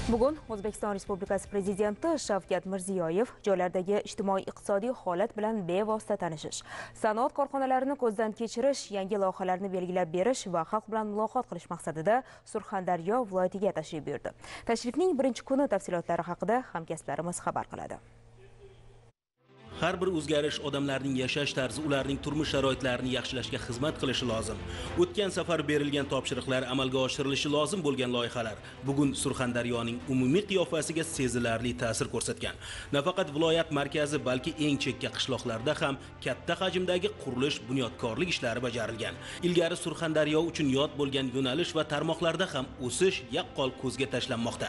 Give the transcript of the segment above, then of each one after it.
Bugun O'zbekiston Respublikasi Prezidenti Shavkat Mirziyoyev joylardagi ijtimoiy-iqtisodiy holat bilan bevosita tanishish, sanoat korxonalarini ko'zdan kechirish, yangi loyihalarni belgilab berish va xalq bilan muloqot qilish maqsadida Surxondaryo viloyatiga tashrif buyurdi. Tashrifning birinchi kuni tafsilotlari haqida hamkasblarimiz xabar qiladi. Har bir o'zgarish odamlarning yashash tarzi, ularning turmush sharoitlarini yaxshilashga xizmat qilishi lozim. O'tgan safar berilgan topshiriqlar amalga oshirilishi lozim bo'lgan loyihalar bugun Surxondaryoning umumiy qiyofasiga sezilarli ta'sir ko'rsatgan. Nafaqat viloyat markazi, balki eng chekka qishloqlarda ham katta hajmdagi qurilish, bunyodkorlik ishlari bajarilgan. Ilgari Surxondaryo uchun yod bo'lgan yo'nalish va tarmoqlarda ham o'sish yaqqol ko'zga tashlanmoqda.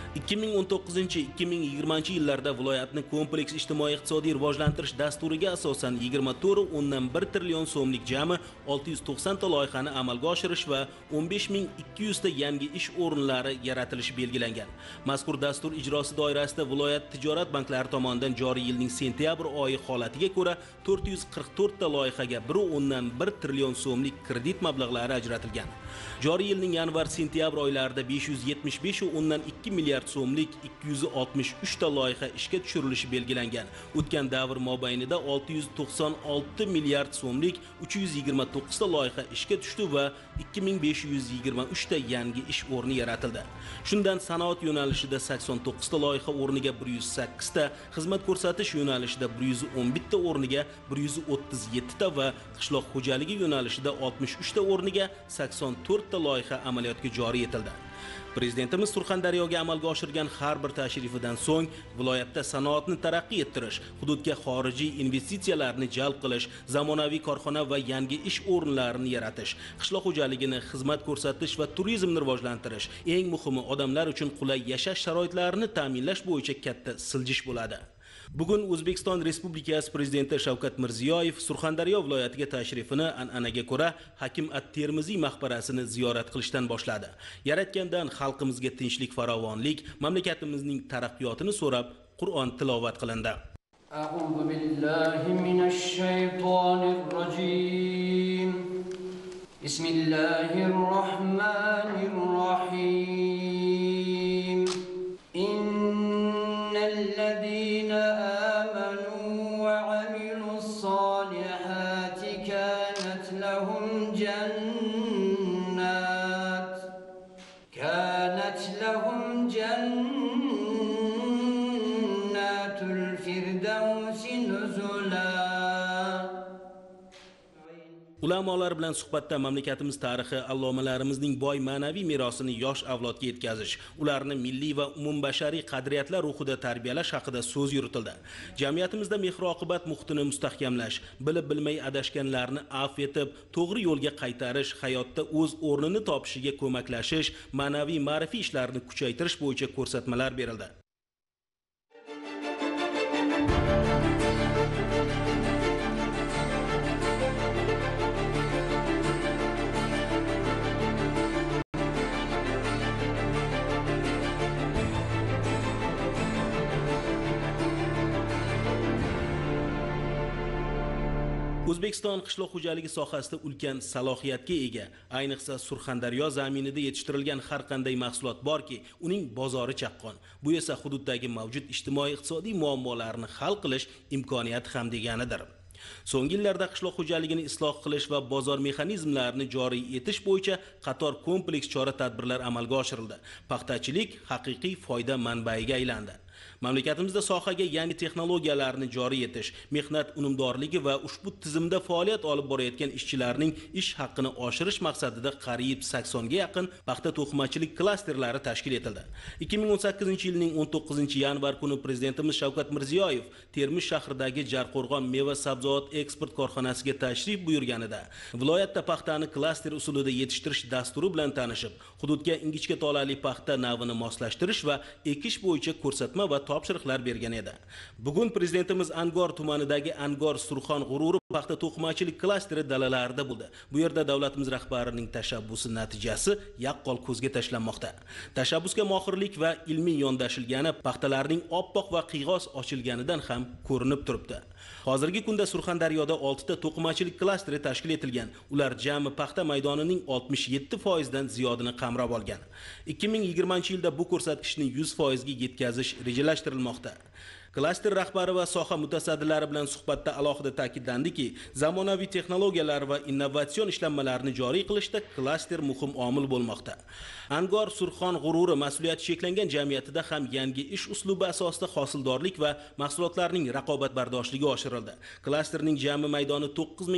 2019-2020 yillarda viloyatni kompleks ijtimoiy-iqtisodiy rivojlantirish dasturiga asosan 24,1 trillion so'mlik jami 690 ta loyihani amalga oshirish va 15.200 ta yangi ish o'rinlari yaratilishi belgilangan. Mazkur dastur ijrosi doirasida viloyat tijorat banklari tomonidan joriy yilning sentyabr oyi holatiga ko'ra 444 ta loyihaga 1,1 trillion so'mlik kredit mablag'lari ajratilgan. Joriy yilning yanvar-sentyabr oylarida 575,2 milliard so'mlik 263 ta loyiha ishga tushirilishi belgilangan. O'tgan davr mobaynida 696 milliard so'mlik 329 ta loyiha ishga tushdi va 2523 ta yangi ish o'rni yaratildi. Shundan sanoat yo'nalishida 89 ta loyiha o'rniga 108 ta, xizmat ko'rsatish yo'nalishida 111 ta o'rniga 137 ta va qishloq xo'jaligi yo'nalishida 63 ta o'rniga 84 ta loyiha amaliyotga joriy etildi. Prezidentimiz Surxondaryoga amalga oshirgan har bir tashrifidan so'ng viloyatda sanoatni taraqqiy ettirish, hududga xorijiy investitsiyalarni jalb qilish, zamonaviy korxona va yangi ish o'rinlarini yaratish, qishloq xo'jaligini, xizmat ko'rsatish va turizmni rivojlantirish, eng muhimi odamlar uchun qulay yashash sharoitlarini ta'minlash bo'yicha katta siljish bo'ladi. Bugun O'zbekiston Respublikasi Prezidenti Shavkat Mirziyoyev Surxondaryo viloyatiga tashrifini an'anaga ko'ra Hakim at-Termiziy maqbarasini ziyorat qilishdan boshladi. Yaratgandan xalqimizga tinchlik, farovonlik, mamlakatimizning taraqqiyotini so'rab Qur'on tilovat qilindi. A'udhu billahi minash shaytonir rojim. Bismillahir rohmanir rohim. Innal ladina كانت لهم جنات الفردوس نزلا. Ulamolar bilan suhbatda mamlakatimiz tarixi, allomalarimizning boy ma'naviy merosini yosh avlodga yetkazish, ularni milliy va umumbashariy qadriyatlar ruhida tarbiyalash haqida so'z yuritildi. Jamiyatimizda mehr-oqibat muhitini mustahkamlash, bilib bilmay adashganlarni afv etib, to'g'ri yo'lga qaytarish, hayotda o'z o'rnini topishiga ko'maklashish, ma'naviy ma'rifiy ishlarni kuchaytirish bo'yicha ko'rsatmalar berildi. O'zbekiston qishloq xo'jaligi sohasida ulkan salohiyatga ega. Ayniqsa Surxondaryo zaminida yetishtirilgan har qanday mahsulot borki, uning bozori chaqqon. Bu esa hududdagi mavjud ijtimoiy-iqtisodiy muammolarni hal qilish imkoniyati ham deganidir. So'nggi yillarda qishloq xo'jaligini isloh qilish va bozor mexanizmlarini joriy etish bo'yicha qator kompleks chora-tadbirlar amalga oshirildi. Paxtachilik haqiqiy foyda manbaiga aylandi. Mamlakatimizda sohaga yangi texnologiyalarni joriy etish, mehnat unumdorligi va ushbu tizimda faoliyat olib borayotgan ishchilarning ish haqqini oshirish maqsadida qariyb 80 ga yaqin paxta to'qimachilik klasterlari tashkil etildi. 2018-yilning 19-yanvar kuni Prezidentimiz Shavkat Mirziyoyev Termiz shahridagi Jarqo'rg'on meva-sabzavot eksport korxonasiga tashrif buyurganida viloyatda paxtani klaster usulida yetishtirish dasturi bilan tanishib, hududga ingichka tolali paxta navini moslashtirish va ekish bo'yicha ko'rsatma va topshiriqlar bergan edi. Bugun Prezidentimiz Angor tumanidagi Angor Surxon g'ururi paxta to'qimachilik klasteri dalalarida bo'ldi. Bu yerda davlatimiz rahbarining tashabbusi natijasi yaqqol ko'zga tashlanmoqda. Tashabbusga mohirlik va ilmiy yondashilgani paxtalarning oppoq va qiyg'os ochilganidan ham ko'rinib turibdi. Hozirgi kunda Surxondaryoda 6 ta to'qimachilik klasteri tashkil etilgan. Ular jami paxta maydonining 67% dan ziyodini qamrab olgan. 2020-yilda bu ko'rsatkichni 100% ga yetkazish rejalashtirilmoqda. Klaster rahbari va soha mutasaddilari bilan suhbatda alohida ta'kidlandiki, zamonaviy texnologiyalar va innovatsion ishlanmalarni joriy qilishda klaster muhim omil bo'lmoqda. Angor Surxon g'ururi mas'uliyati cheklangan jamiyatida ham yangi ish uslubi asosida hosildorlik va mahsulotlarning raqobatbardoshligi oshirildi. Klasterning jami maydoni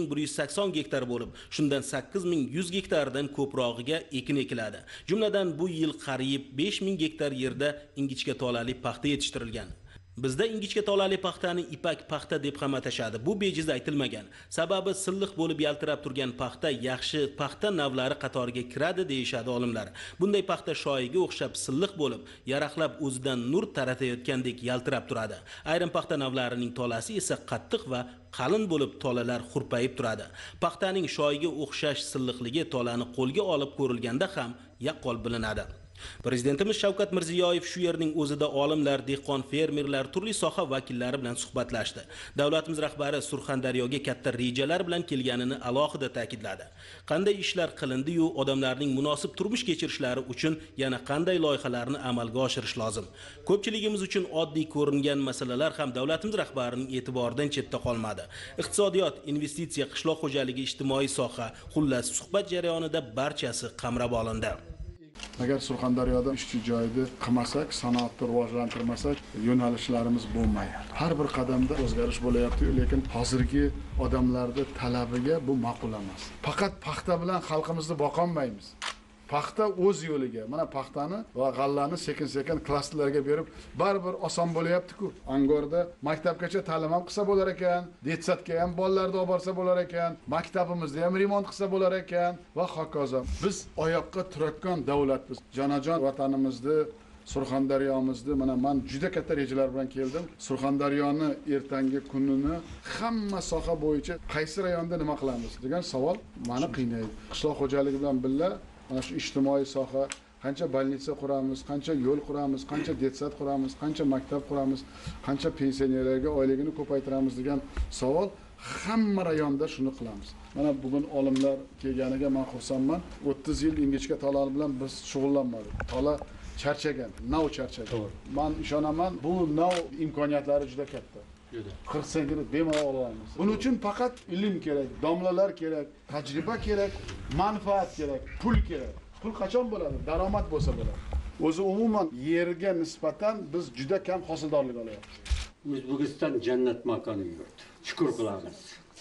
9180 gektar bo'lib, shundan 8100 gektardan ko'prog'iga ekin ekiladi. Jumladan bu yil qariyb 5000 gektar yerda ingichka tolali paxta yetishtirilgan. Bizda ingichka tolali paxtani ipak paxta deb ham atashadi. Bu bejiz aytilmagan. Sababi silliq bo'lib yaltirab turgan paxta yaxshi paxta navlari qatoriga kiradi deyishadi olimlar. Bunday paxta shoyiga o'xshab silliq bo'lib, yaraqlab o'zidan nur taratayotgandek yaltirab turadi. Ayrim paxta navlarining tolasi esa qattiq va qalin bo'lib, tolalar hurpayib turadi. Paxtaning shoyiga o'xshash silliqligi tolani qo'lga olib ko'rilganda ham yaqqol bilinadi. Prezidentimiz Shavkat Mirziyoyev shu yerning o'zida olimlar, dehqon, fermerlar, turli soha vakillari bilan suhbatlashdi. Davlatimiz rahbari Surxondaryoga katta rejalar bilan kelganini alohida ta'kidladi. Qanday ishlar qilindi-yu, odamlarning munosib turmush kechirishlari uchun yana qanday loyihalarni amalga oshirish lozim. Ko'pchiligimiz uchun oddiy ko'ringan masalalar ham davlatimiz rahbarining e'tiboridan chetda qolmadi. Iqtisodiyot, investitsiya, qishloq xo'jaligi, ijtimoiy soha, xullas suhbat jarayonida barchasi qamrab olindi. Agar Surxondaryoda ishchi joyini qilmasak, sanoatni rivojlantirmasak, yo'nalishlarimiz bo'lmaydi. Har bir qadamda o'zgarish bo'layapti, lekin hozirgi odamlarning talabiga bu ma'qul emas. Faqat paxta bilan xalqimizni boqolmaymiz. Paxta o'z yo'liga, mana paxtani va g'allani sekin-sekin klasterlarga berib, baribir oson bo'layapti-ku. Angorda maktabgacha ta'lim ham qilsa bo'lar ekan, detsatga ham bolalarni olib borsa bo'lar ekan, maktabimizda ham remont qilsa bo'lar ekan va hokazo. Biz oyoqqa turadigan davlatmiz. Jonajon vatanimizni, Surxondaryomizni, mana men juda katta rejalar bilan keldim. Surxondaryoni ertangi kunini hamma soha bo'yicha qaysi rayonda nima qilamiz degan savol meni qiynaydi. Qishloq xo'jaligi bilan birga mana shu ijtimoiy soha, qancha больница quramiz, qancha yo'l quramiz, qancha detsat quramiz, qancha maktab quramiz, qancha pensionerlarga oyligini ko'paytiramiz degan savol hamma rayonda shuni qilamiz. Mana bugun olimlar kelganiga men xursandman. 30 yil ingichka tolali bilan biz shug'ullanmadik. Tola charchagan, nav charchagan. Men ishonaman, bu nav imkoniyatlari juda katta. 40 sentini bemalol olamiz. Buning uchun faqat ilm kerak, domlalar kerak, tajriba kerak, manfaat kerak, pul kerak. Pul qachon bo'ladi? Daromad bo'lsa bo'ladi. O'zi umuman yerga nisbatan biz juda kam hosildorlik olyapmiz. O'zbekiston jannat makoni yurt. Shukr qilamiz.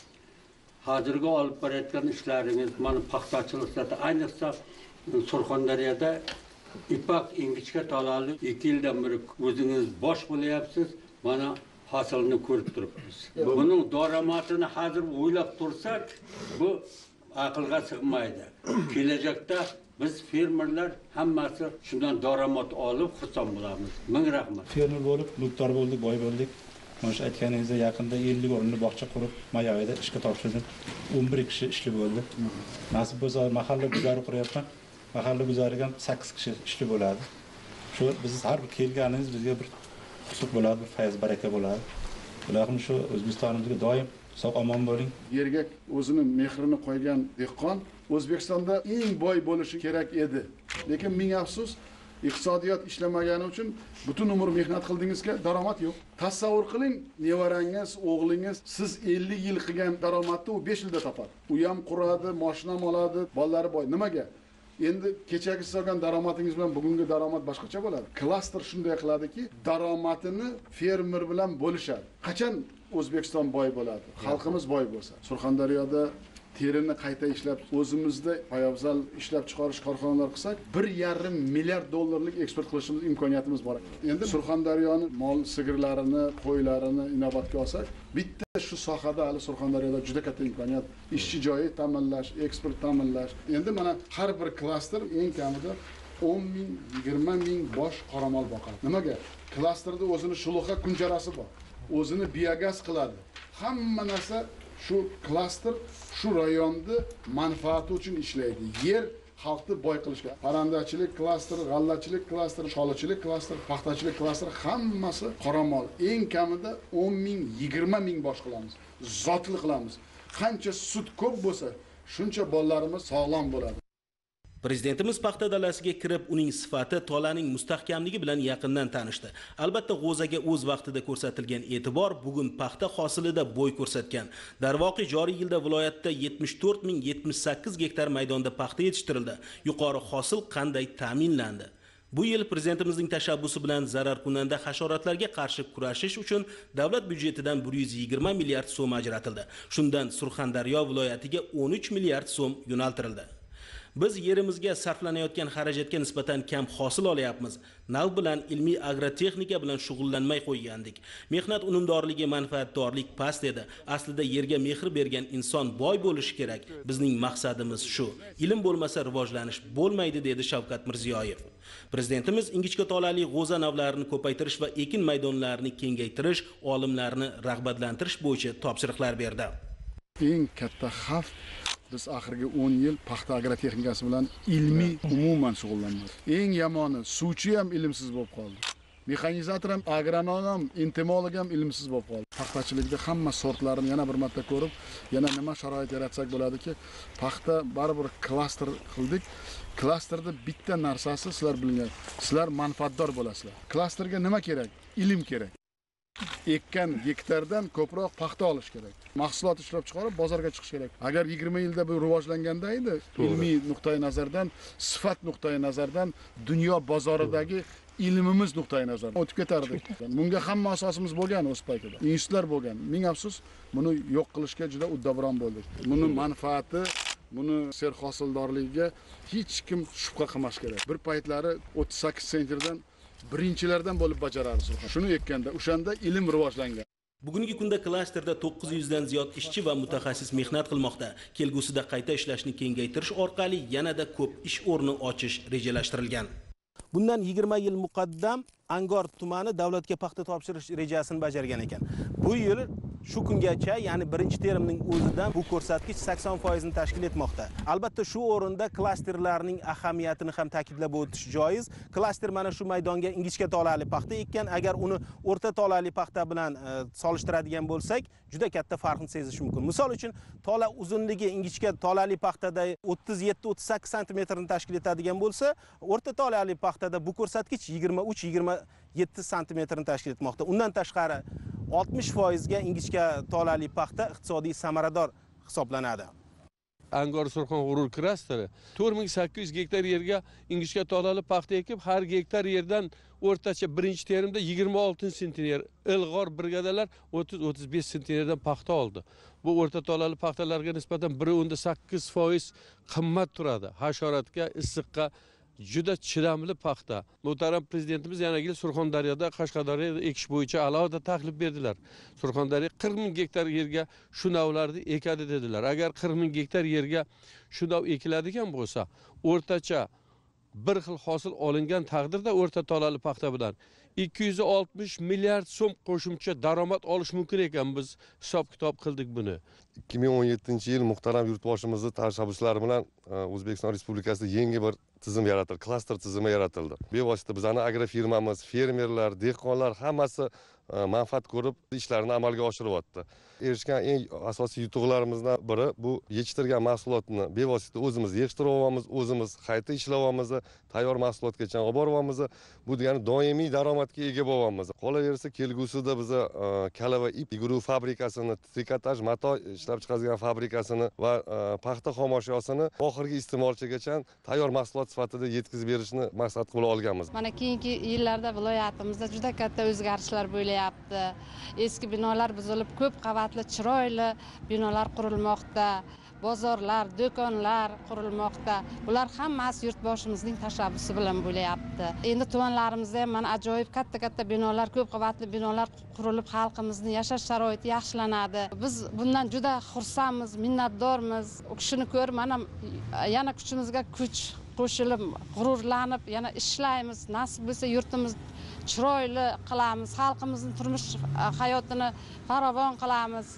Hozirgi olib borayotgan ishlaringiz, mana paxtachilikda, ayniqsa Surxondaryoda ipak ingichka tolali 2 yildan beri o'zingiz bosh bo'layapsiz. Mana hosilni ko'rib turibmiz. Buning daromadini hozir o'ylab tursak, bu aqlga sig'maydi. Kelajakda biz fermerlar hammasi shundan daromad olib xursand bo'lamiz. Ming rahmat. Fermer bo'lib, mulkdor bo'ldik, boy bo'ldik. Mana shu aytganingizda yaqinda 50 o'rinli bog'cha qurib, Mayavida ishga topshirdim. 11 kishi ishli bo'ldi. Nasib bo'lsa, mahalla guzari quryapman. Mahalla guzariga 8 kishi ishli bo'ladi. Shu biz har bir kelganingiz bizga bir xusuq bo'ladi, bir fayz baraka bo'ladi. Ularning shu O'zbekistonimizga doim sog'-omon bo'ling. Yerga o'zini mehrini qo'ygan dehqon O'zbekistonda eng boy bo'lishi kerak edi. Lekin ming afsus, iqtisodiyot ishlamagani uchun butun umr mehnat qildingizga daromad yo'q. Tasavvur qiling, nevarangiz, o'g'lingiz siz 50 yil qilgan daromadni u 5 yilda topadi. U ham quradi, mashina oladi, bolalari boy. Nimaga? Endi kechagi siz olgan daromadingiz bilan bugungi daromad boshqacha bo'ladi. Klaster shunday qiladiki, daromadini fermer bilan bo'lishadi. Qachon O'zbekiston boy bo'ladi? Xalqimiz boy bo'lsa. Surxondaryoda terini qayta ishlab, o'zimizda poyabzal ishlab chiqarish korxonalar qilsak, 1,5 milliard dollarlik eksport qilishimiz imkoniyatimiz bor. Endi Surxondaryoni mol sigirlarini, qo'ylarini inobatga olsak, bitta shu sohada hali Surxondaryoda juda katta imkoniyat. Ishchi joyi ta'minlash, eksport ta'minlash. Endi mana har bir klaster eng kamida 10 ming, 20 ming bosh qoramol boqadi. Nimaga? Klasterda o'zini shuluqa kunjarasi bor. O'zini biogaz qiladi. Hamma narsa shu klaster shu rayonni manfaati uchun ishlaydi. Yer xalqni boy qilishga. Parandachilik klasteri, g'allachilik klasteri, sholichilik klasteri, paxtachilik klasteri hammasi qoramol. Eng kamida 10 ming, 20 ming bosh qilamiz. Zotli qilamiz. Qancha sut ko'p bo'lsa, shuncha bolalarimiz sog'lom bo'ladi. Prezidentimiz paxta dalasiga kirib, uning sifati, tolaning mustahkamligi bilan yaqindan tanishdi. Albatta, g'o'zaga o'z vaqtida ko'rsatilgan e'tibor bugun paxta hosilida bo'y ko'rsatgan. Darvoqe, joriy yilda viloyatda 74.078 gektar maydonda paxta yetishtirildi. Yuqori hosil qanday ta'minlandi? Bu yil prezidentimizning tashabbusi bilan zararkunanda hasharotlarga qarshi kurashish uchun davlat byudjetidan 120 milliard so'm ajratildi. Shundan Surxondaryo viloyatiga 13 milliard so'm yo'naltirildi. Biz yerimizga sarflanayotgan xarajatga nisbatan kam hosil olyapmiz. Nav bilan ilmiy agrotexnika bilan shug'ullanmay qo'ygandik. Mehnat unumdorligi, manfaatdorlik past edi. Aslida yerga mehr bergan inson boy bo'lishi kerak. Bizning maqsadimiz shu. Ilm bo'lmasa rivojlanish bo'lmaydi, dedi Shavkat Mirziyoyev. Prezidentimiz ingichka tolali g'o'za navlarini ko'paytirish va ekin maydonlarini kengaytirish, olimlarni rag'batlantirish bo'yicha topshiriqlar berdi. Eng katta xavf biz oxirgi 10 yil paxta agrotexnikasi bilan ilmiy umuman shug'ullanmadik. Eng yomoni suvchi ham ilmsiz bo'lib qoldi. Mexanizator ham, agronom ham, entomolog ham ilmsiz bo'lib qoldi. Paxtachilikda hamma sortlarini yana bir marta ko'rib, yana nima sharoit yaratsak bo'ladiki, paxta baribir klaster qildik. Klasterda bitta narsasi sizlar bilgan. Sizlar manfaatdor bo'lasizlar. Klasterga nima kerak? Ilm kerak. Ekkan gektardan ko'proq paxta olish kerak. Mahsulot ishlab chiqarib bozorga chiqish kerak. Agar 20 yilda bu rivojlanganda edi, ilmiy nuqtai nazardan, sifat nuqtai nazardan, dunyo bozoridagi ilmimiz nuqtai nazardan o'tib ketardik. Bunga hamma asosimiz bo'lgan o'z paytida. Institutlar bo'lgan. Ming afsus, buni yo'q qilishga juda uddabron bo'ldik. Buni manfaati, buni serhosildorligiga hech kim shubha qilmash kerak. Bir paytlari 38 sentrdan birinchilardan bo'lib bajarardi. Shuni ekkanda, o'shanda ilm rivojlangan. Bugungi kunda klasterda 900 dan ziyod ishchi va mutaxassis mehnat qilmoqda. Kelgusida qayta ishlashni kengaytirish orqali yanada ko'p ish o'rni ochish rejalashtirilgan. Bundan 20 yil muqaddam Angor tumani davlatga paxta topshirish rejasini bajargan ekan. Bu yil shu kungacha, ya'ni birinchi terimning o'zidan bu ko'rsatkich 80% ni tashkil etmoqda. Albatta, shu o'rinda klasterlarning ahamiyatini ham ta'kidlab o'tish joiz. Klaster mana shu maydonga ingichka tolali paxta ekkan. Agar uni o'rta tolali paxta bilan solishtiradigan bo'lsak, juda katta farqni sezish mumkin. Misol uchun, tola uzunligi ingichka tolali paxtada 37-38 sm ni tashkil etadigan bo'lsa, o'rta tolali paxtada bu ko'rsatkich 23-27 sm ni tashkil etmoqda. Undan tashqari 60% ga ingichka tolali paxta iqtisodiy samarador hisoblanadi. Angor Surxon g'urur klasteri 4800 gektar yerga ingichka tolali paxta ekib, har gektar yerdan o'rtacha birinchi terimda 26 sentner, ilg'or brigadalar 30-35 sentnerdan paxta oldi. Bu o'rta tolali paxtalarga nisbatan 1.8% qimmat turadi. Hasharotga, issiqqa juda chidamli paxta. Muhtaram prezidentimiz yana yil Surxondaryoda, Qashqadaryoda ekish bo'yicha alohida taklif berdilar. Surxondaryo 40 ming gektar yerga shu navlarni ekadi dedilar. Agar 40 ming gektar yerga shu nav ekiladigan bo'lsa, o'rtacha bir xil hosil olingan taqdirda o'rta tolali paxta bilan 260 milliard so'm qo'shimcha daromad olish mumkin ekan. Biz hisob-kitob qildik buni. 2017-yil muhtaram yurtboshimizning tashabbuslari bilan O'zbekiston Respublikasida yangi bir tizim yaratildi, klaster tizimi yaratildi. Bevosita bizning agrofirmamiz, fermerlar, dehqonlar hammasi manfaat ko'rib ishlarini amalga oshiryapti. Erishgan eng asosiy yutuqlarimizdan biri bu yetishtirgan mahsulotni bevosita o'zimiz yetishtiryapmiz, o'zimiz qayta ishlayapmiz, tayyor mahsulotgacha olib boryapmiz. Bu degani doimiy daromadga ega bo'lyapmiz. Qolaversa, kelgusida biz kala va ip yuguru fabrikasini, trikotaj, mato ishlab chiqaradigan fabrikasini va paxta xomashyosini oxirgi iste'molchigacha tayyor mahsulot sifatida yetkazib berishni maqsad qilib olganmiz. Mana keyingi yillarda viloyatimizda juda katta o'zgarishlar bo'layapti. Eski binolar buzilib, ko'p qavatli chiroyli binolar qurilmoqda. Bozorlar, do'konlar qurilmoqda. Bular hammasi yurtboshimizning tashabbusi bilan bo'layapti. Endi tumanlarimizda ham mana ajoyib katta binolar, ko'p qavatli binolar qurilib, xalqimizning yashash sharoiti yaxshilanadi. Biz bundan juda xursandmiz, minnatdormiz. U kishini ko'rib, mana yana kuchimizga kuch qo'shilib, g'ururlanib, yana ishlaymiz. Nasib bo'lsa, yurtimiz chiroyli qilamiz, xalqimizning turmush hayotini farovon qilamiz.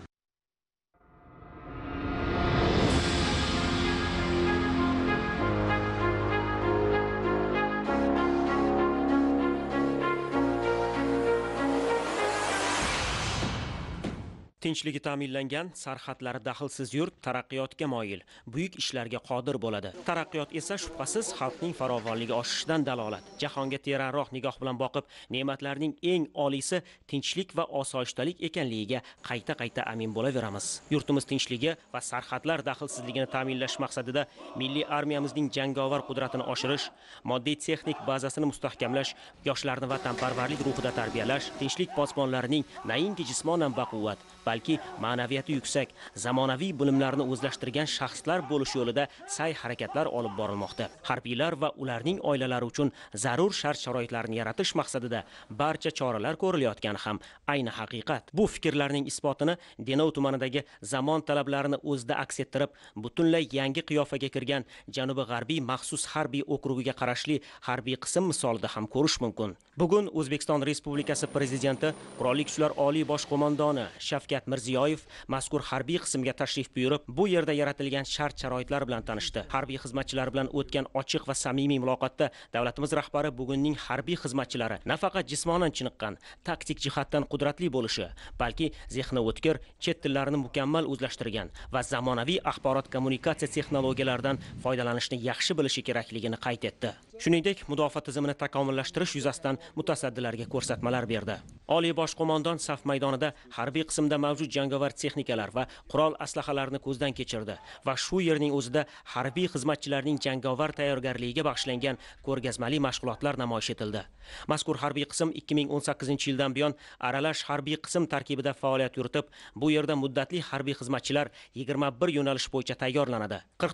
Tinchligi ta'minlangan, sarhadlari daxlsiz yurt taraqqiyotga moyil, buyuk ishlarga qodir bo'ladi. Taraqqiyot esa shubhasiz xalqning farovonligi oshishidan dalolat. Jahonga teranroq nigoh bilan boqib, ne'matlarning eng oliysi tinchlik va osoyishtalik ekanligiga qayta amin bo'laveramiz. Yurtimiz tinchligi va sarhadlar daxlsizligini ta'minlash maqsadida milliy armiyamizning jangovar qudratini oshirish, moddiy texnik bazasini mustahkamlash, yoshlarni vatanparvarlik ruhida tarbiyalash, tinchlik posbonlarining nainki jismonan baquvvat, balki ma'naviyati yuksak, zamonaviy bilimlarni o'zlashtirgan shaxslar bo'lish yo'lida sa'y-harakatlar olib borilmoqda. Harbiylar va ularning oilalari uchun zarur shart-sharoitlarni yaratish maqsadida barcha choralar ko'rilayotgani ham ayni haqiqat. Bu fikrlarning isbotini Denov tumanidagi zamon talablarini o'zida aks ettirib, butunlay yangi qiyofaga kirgan Janubi-g'arbiy maxsus harbiy okrugiga qarashli harbiy qism misolida ham ko'rish mumkin. Bugun O'zbekiston Respublikasi Prezidenti, Qurolli Kuchlar Oliy bosh qo'mondoni Shavkat Mirziyoyev mazkur harbiy qismga tashrif buyurib, bu yerda yaratilgan shart-sharoitlar bilan tanishdi. Harbiy xizmatchilar bilan o'tgan ochiq va samimiy muloqotda davlatimiz rahbari bugunning harbiy xizmatchilari nafaqat jismonan chiniqqan, taktik jihatdan qudratli bo'lishi, balki zehni o'tkir, chet tillarini mukammal o'zlashtirgan va zamonaviy axborot kommunikatsiya texnologiyalaridan foydalanishni yaxshi bilishi kerakligini qayd etdi. Shuningdek, mudofaa tizimini takomillashtirish yuzasidan mutasaddilarga ko'rsatmalar berdi. Oliy bosh qo'mondon saf maydonida harbiy qismda mavjud jangovar texnikalar va qurol aslahalarni ko'zdan kechirdi va shu yerning o'zida harbiy xizmatchilarning jangovar tayyorgarligiga bag'ishlangan ko'rgazmali mashg'ulotlar namoyish etildi. Mazkur harbiy qism 2018-yildan buyon aralash harbiy qism tarkibida faoliyat yuritib, bu yerda muddatli harbiy xizmatchilar 21 yo'nalish bo'yicha tayyorlanadi.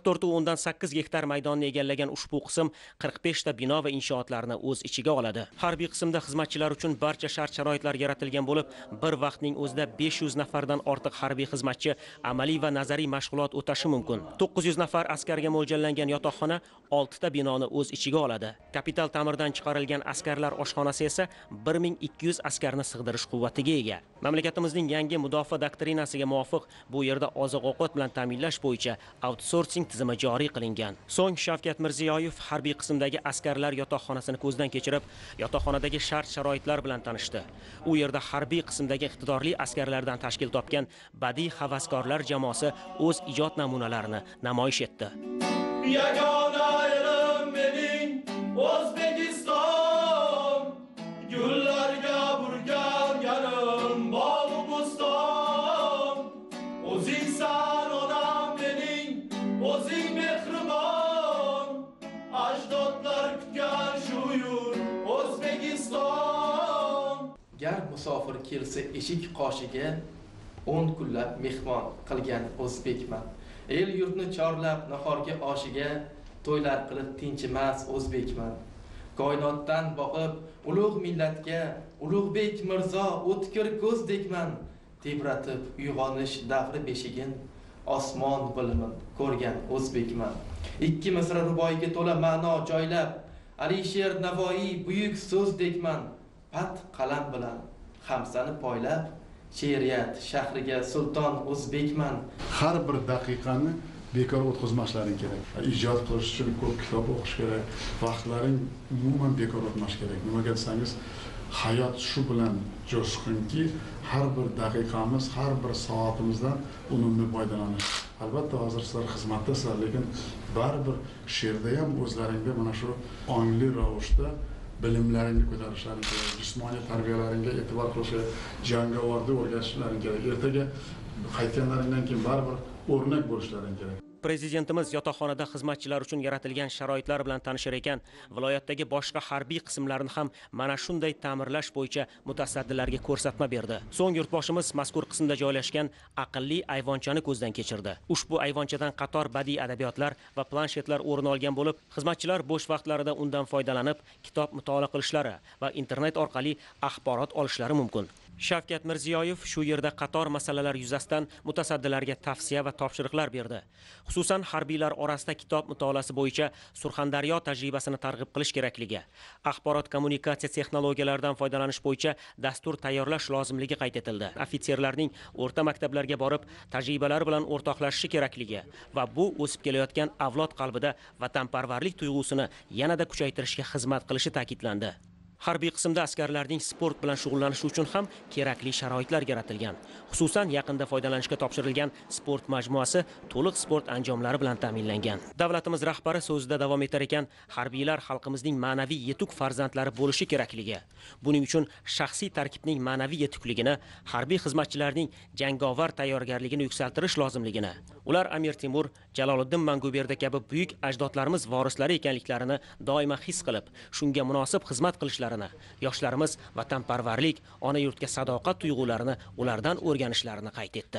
44,8 gektar maydonni egallagan ushbu qism 45 ta bino va inshootlarni o'z ichiga oladi. Harbiy qismda xizmatchilar uchun barcha shart-sharoitlar yaratilgan bo'lib, bir vaqtning o'zida 500 nafardan ortiq harbiy xizmatchi amaliy va nazariy mashg'ulot o'tashi mumkin. 900 nafar askarga mo'ljallangan yotoqxona 6 ta binoni o'z ichiga oladi. Kapital ta'mirdan chiqarilgan askarlar oshxonasi esa 1200 askarni sig'dirish quvvatiga ega. Mamlakatimizning yangi mudofaa doktrinasiga muvofiq bu yerda oziq-ovqat bilan ta'minlash bo'yicha outsourcing tizimi joriy qilingan. So'ng Shavkat Mirziyoyev harbiy qismdagi askarlar yotoqxonasini ko'zdan kechirib, yotoqxonadagi shart-sharoitlar bilan tanishdi. U yerda harbiy qismdagi iqtidorli askarlardan tashkil topgan badiiy havaskorlar jamoasi o'z ijod namunalarini namoyish etdi. Yagona elim mening O'zbekiston, gullarga burganganim bog' bo'ston. O'zingsan onam mening, o'zing mehribon, ajdodlar kutgan shu yurt O'zbekiston. Gar musofir kelsa eshik qoshiga 10 kunlab mehmon qilgan o'zbekman. El yurtni chorlab nahorga oshiga to'ylar qilib tinchimas o'zbekman. Koinotdan boqib ulug' millatga Ulug'bek Mirzo o'tkir ko'zdekman. Tebratib uyg'onish davri beshigin osmon bilimin ko'rgan o'zbekman. Ikki misra ruboiyga to'la ma'no joylab Alisher Navoiy buyuk so'zdekman. Pat qalam bilan xamsani poylab she'riyat shahriga sulton o'zbekman. Har bir daqiqani bekor o'tkazmashlaring kerak. Ijod qilish uchun ko'p kitob o'qish kerak. Vaqtlaring umuman bekor o'tmash kerak. Nimaga desangiz, hayot shu bilan jo'shqinki, har bir daqiqamiz, har bir soatimizdan unumli foydalanish. Albatta hozir sizlar xizmatdasizlar, lekin baribir she'rda ham o'zlaringga mana shu ongli ravishda bilimlaringni ko'tarishlaring kerak, jismoniy tarbiyalaringga e'tibor qilishi, jangovarda o'rganishlaring kerak. Ertaga qaytganlaringdan keyin baribir o'rnak bo'lishlaring kerak. Prezidentimiz yotoqxonada xizmatchilar uchun yaratilgan sharoitlar bilan tanishar ekan, viloyatdagi boshqa harbiy qismlarni ham mana shunday ta'mirlash bo'yicha mutasaddilarga ko'rsatma berdi. So'ng yurtboshimiz mazkur qismda joylashgan aqlli ayvonchani ko'zdan kechirdi. Ushbu ayvonchadan qator badiiy adabiyotlar va planshetlar o'rin olgan bo'lib, xizmatchilar bo'sh vaqtlarida undan foydalanib, kitob mutolaa qilishlari va internet orqali axborot olishlari mumkin. Shavkat Mirziyoyev shu yerda qator masalalar yuzasidan mutasaddilarga tavsiya va topshiriqlar berdi. Xususan, harbiylar orasida kitob mutolaasi bo'yicha Surxondaryo tajribasini targ'ib qilish kerakligi, axborot kommunikatsiya texnologiyalaridan foydalanish bo'yicha dastur tayyorlash lozimligi qayd etildi. Ofitserlarning o'rta maktablarga borib, tajribalari bilan o'rtoqlashishi kerakligi va bu o'sib kelayotgan avlod qalbida vatanparvarlik tuyg'usini yanada kuchaytirishga xizmat qilishi ta'kidlandi. Harbiy qismda askarlarning sport bilan shug'ullanishi uchun ham kerakli sharoitlar yaratilgan. Xususan, yaqinda foydalanishga topshirilgan sport majmuasi to'liq sport anjomlari bilan ta'minlangan. Davlatimiz rahbari so'zida davom etar ekan, harbiylar xalqimizning ma'naviy yetuk farzandlari bo'lishi kerakligi. Buning uchun shaxsiy tarkibning ma'naviy yetukligini, harbiy xizmatchilarning jangovar tayyorgarligini yuksaltirish lozimligini, ular Amir Temur, Jaloliddin Manguberdi kabi buyuk ajdodlarimiz vorislari ekanliklarini doimo his qilib, shunga munosib xizmat qilishlarini, yoshlarimiz vatanparvarlik, ona yurtga sadoqat tuyg'ularini ulardan o'rganishlarini qayd etdi.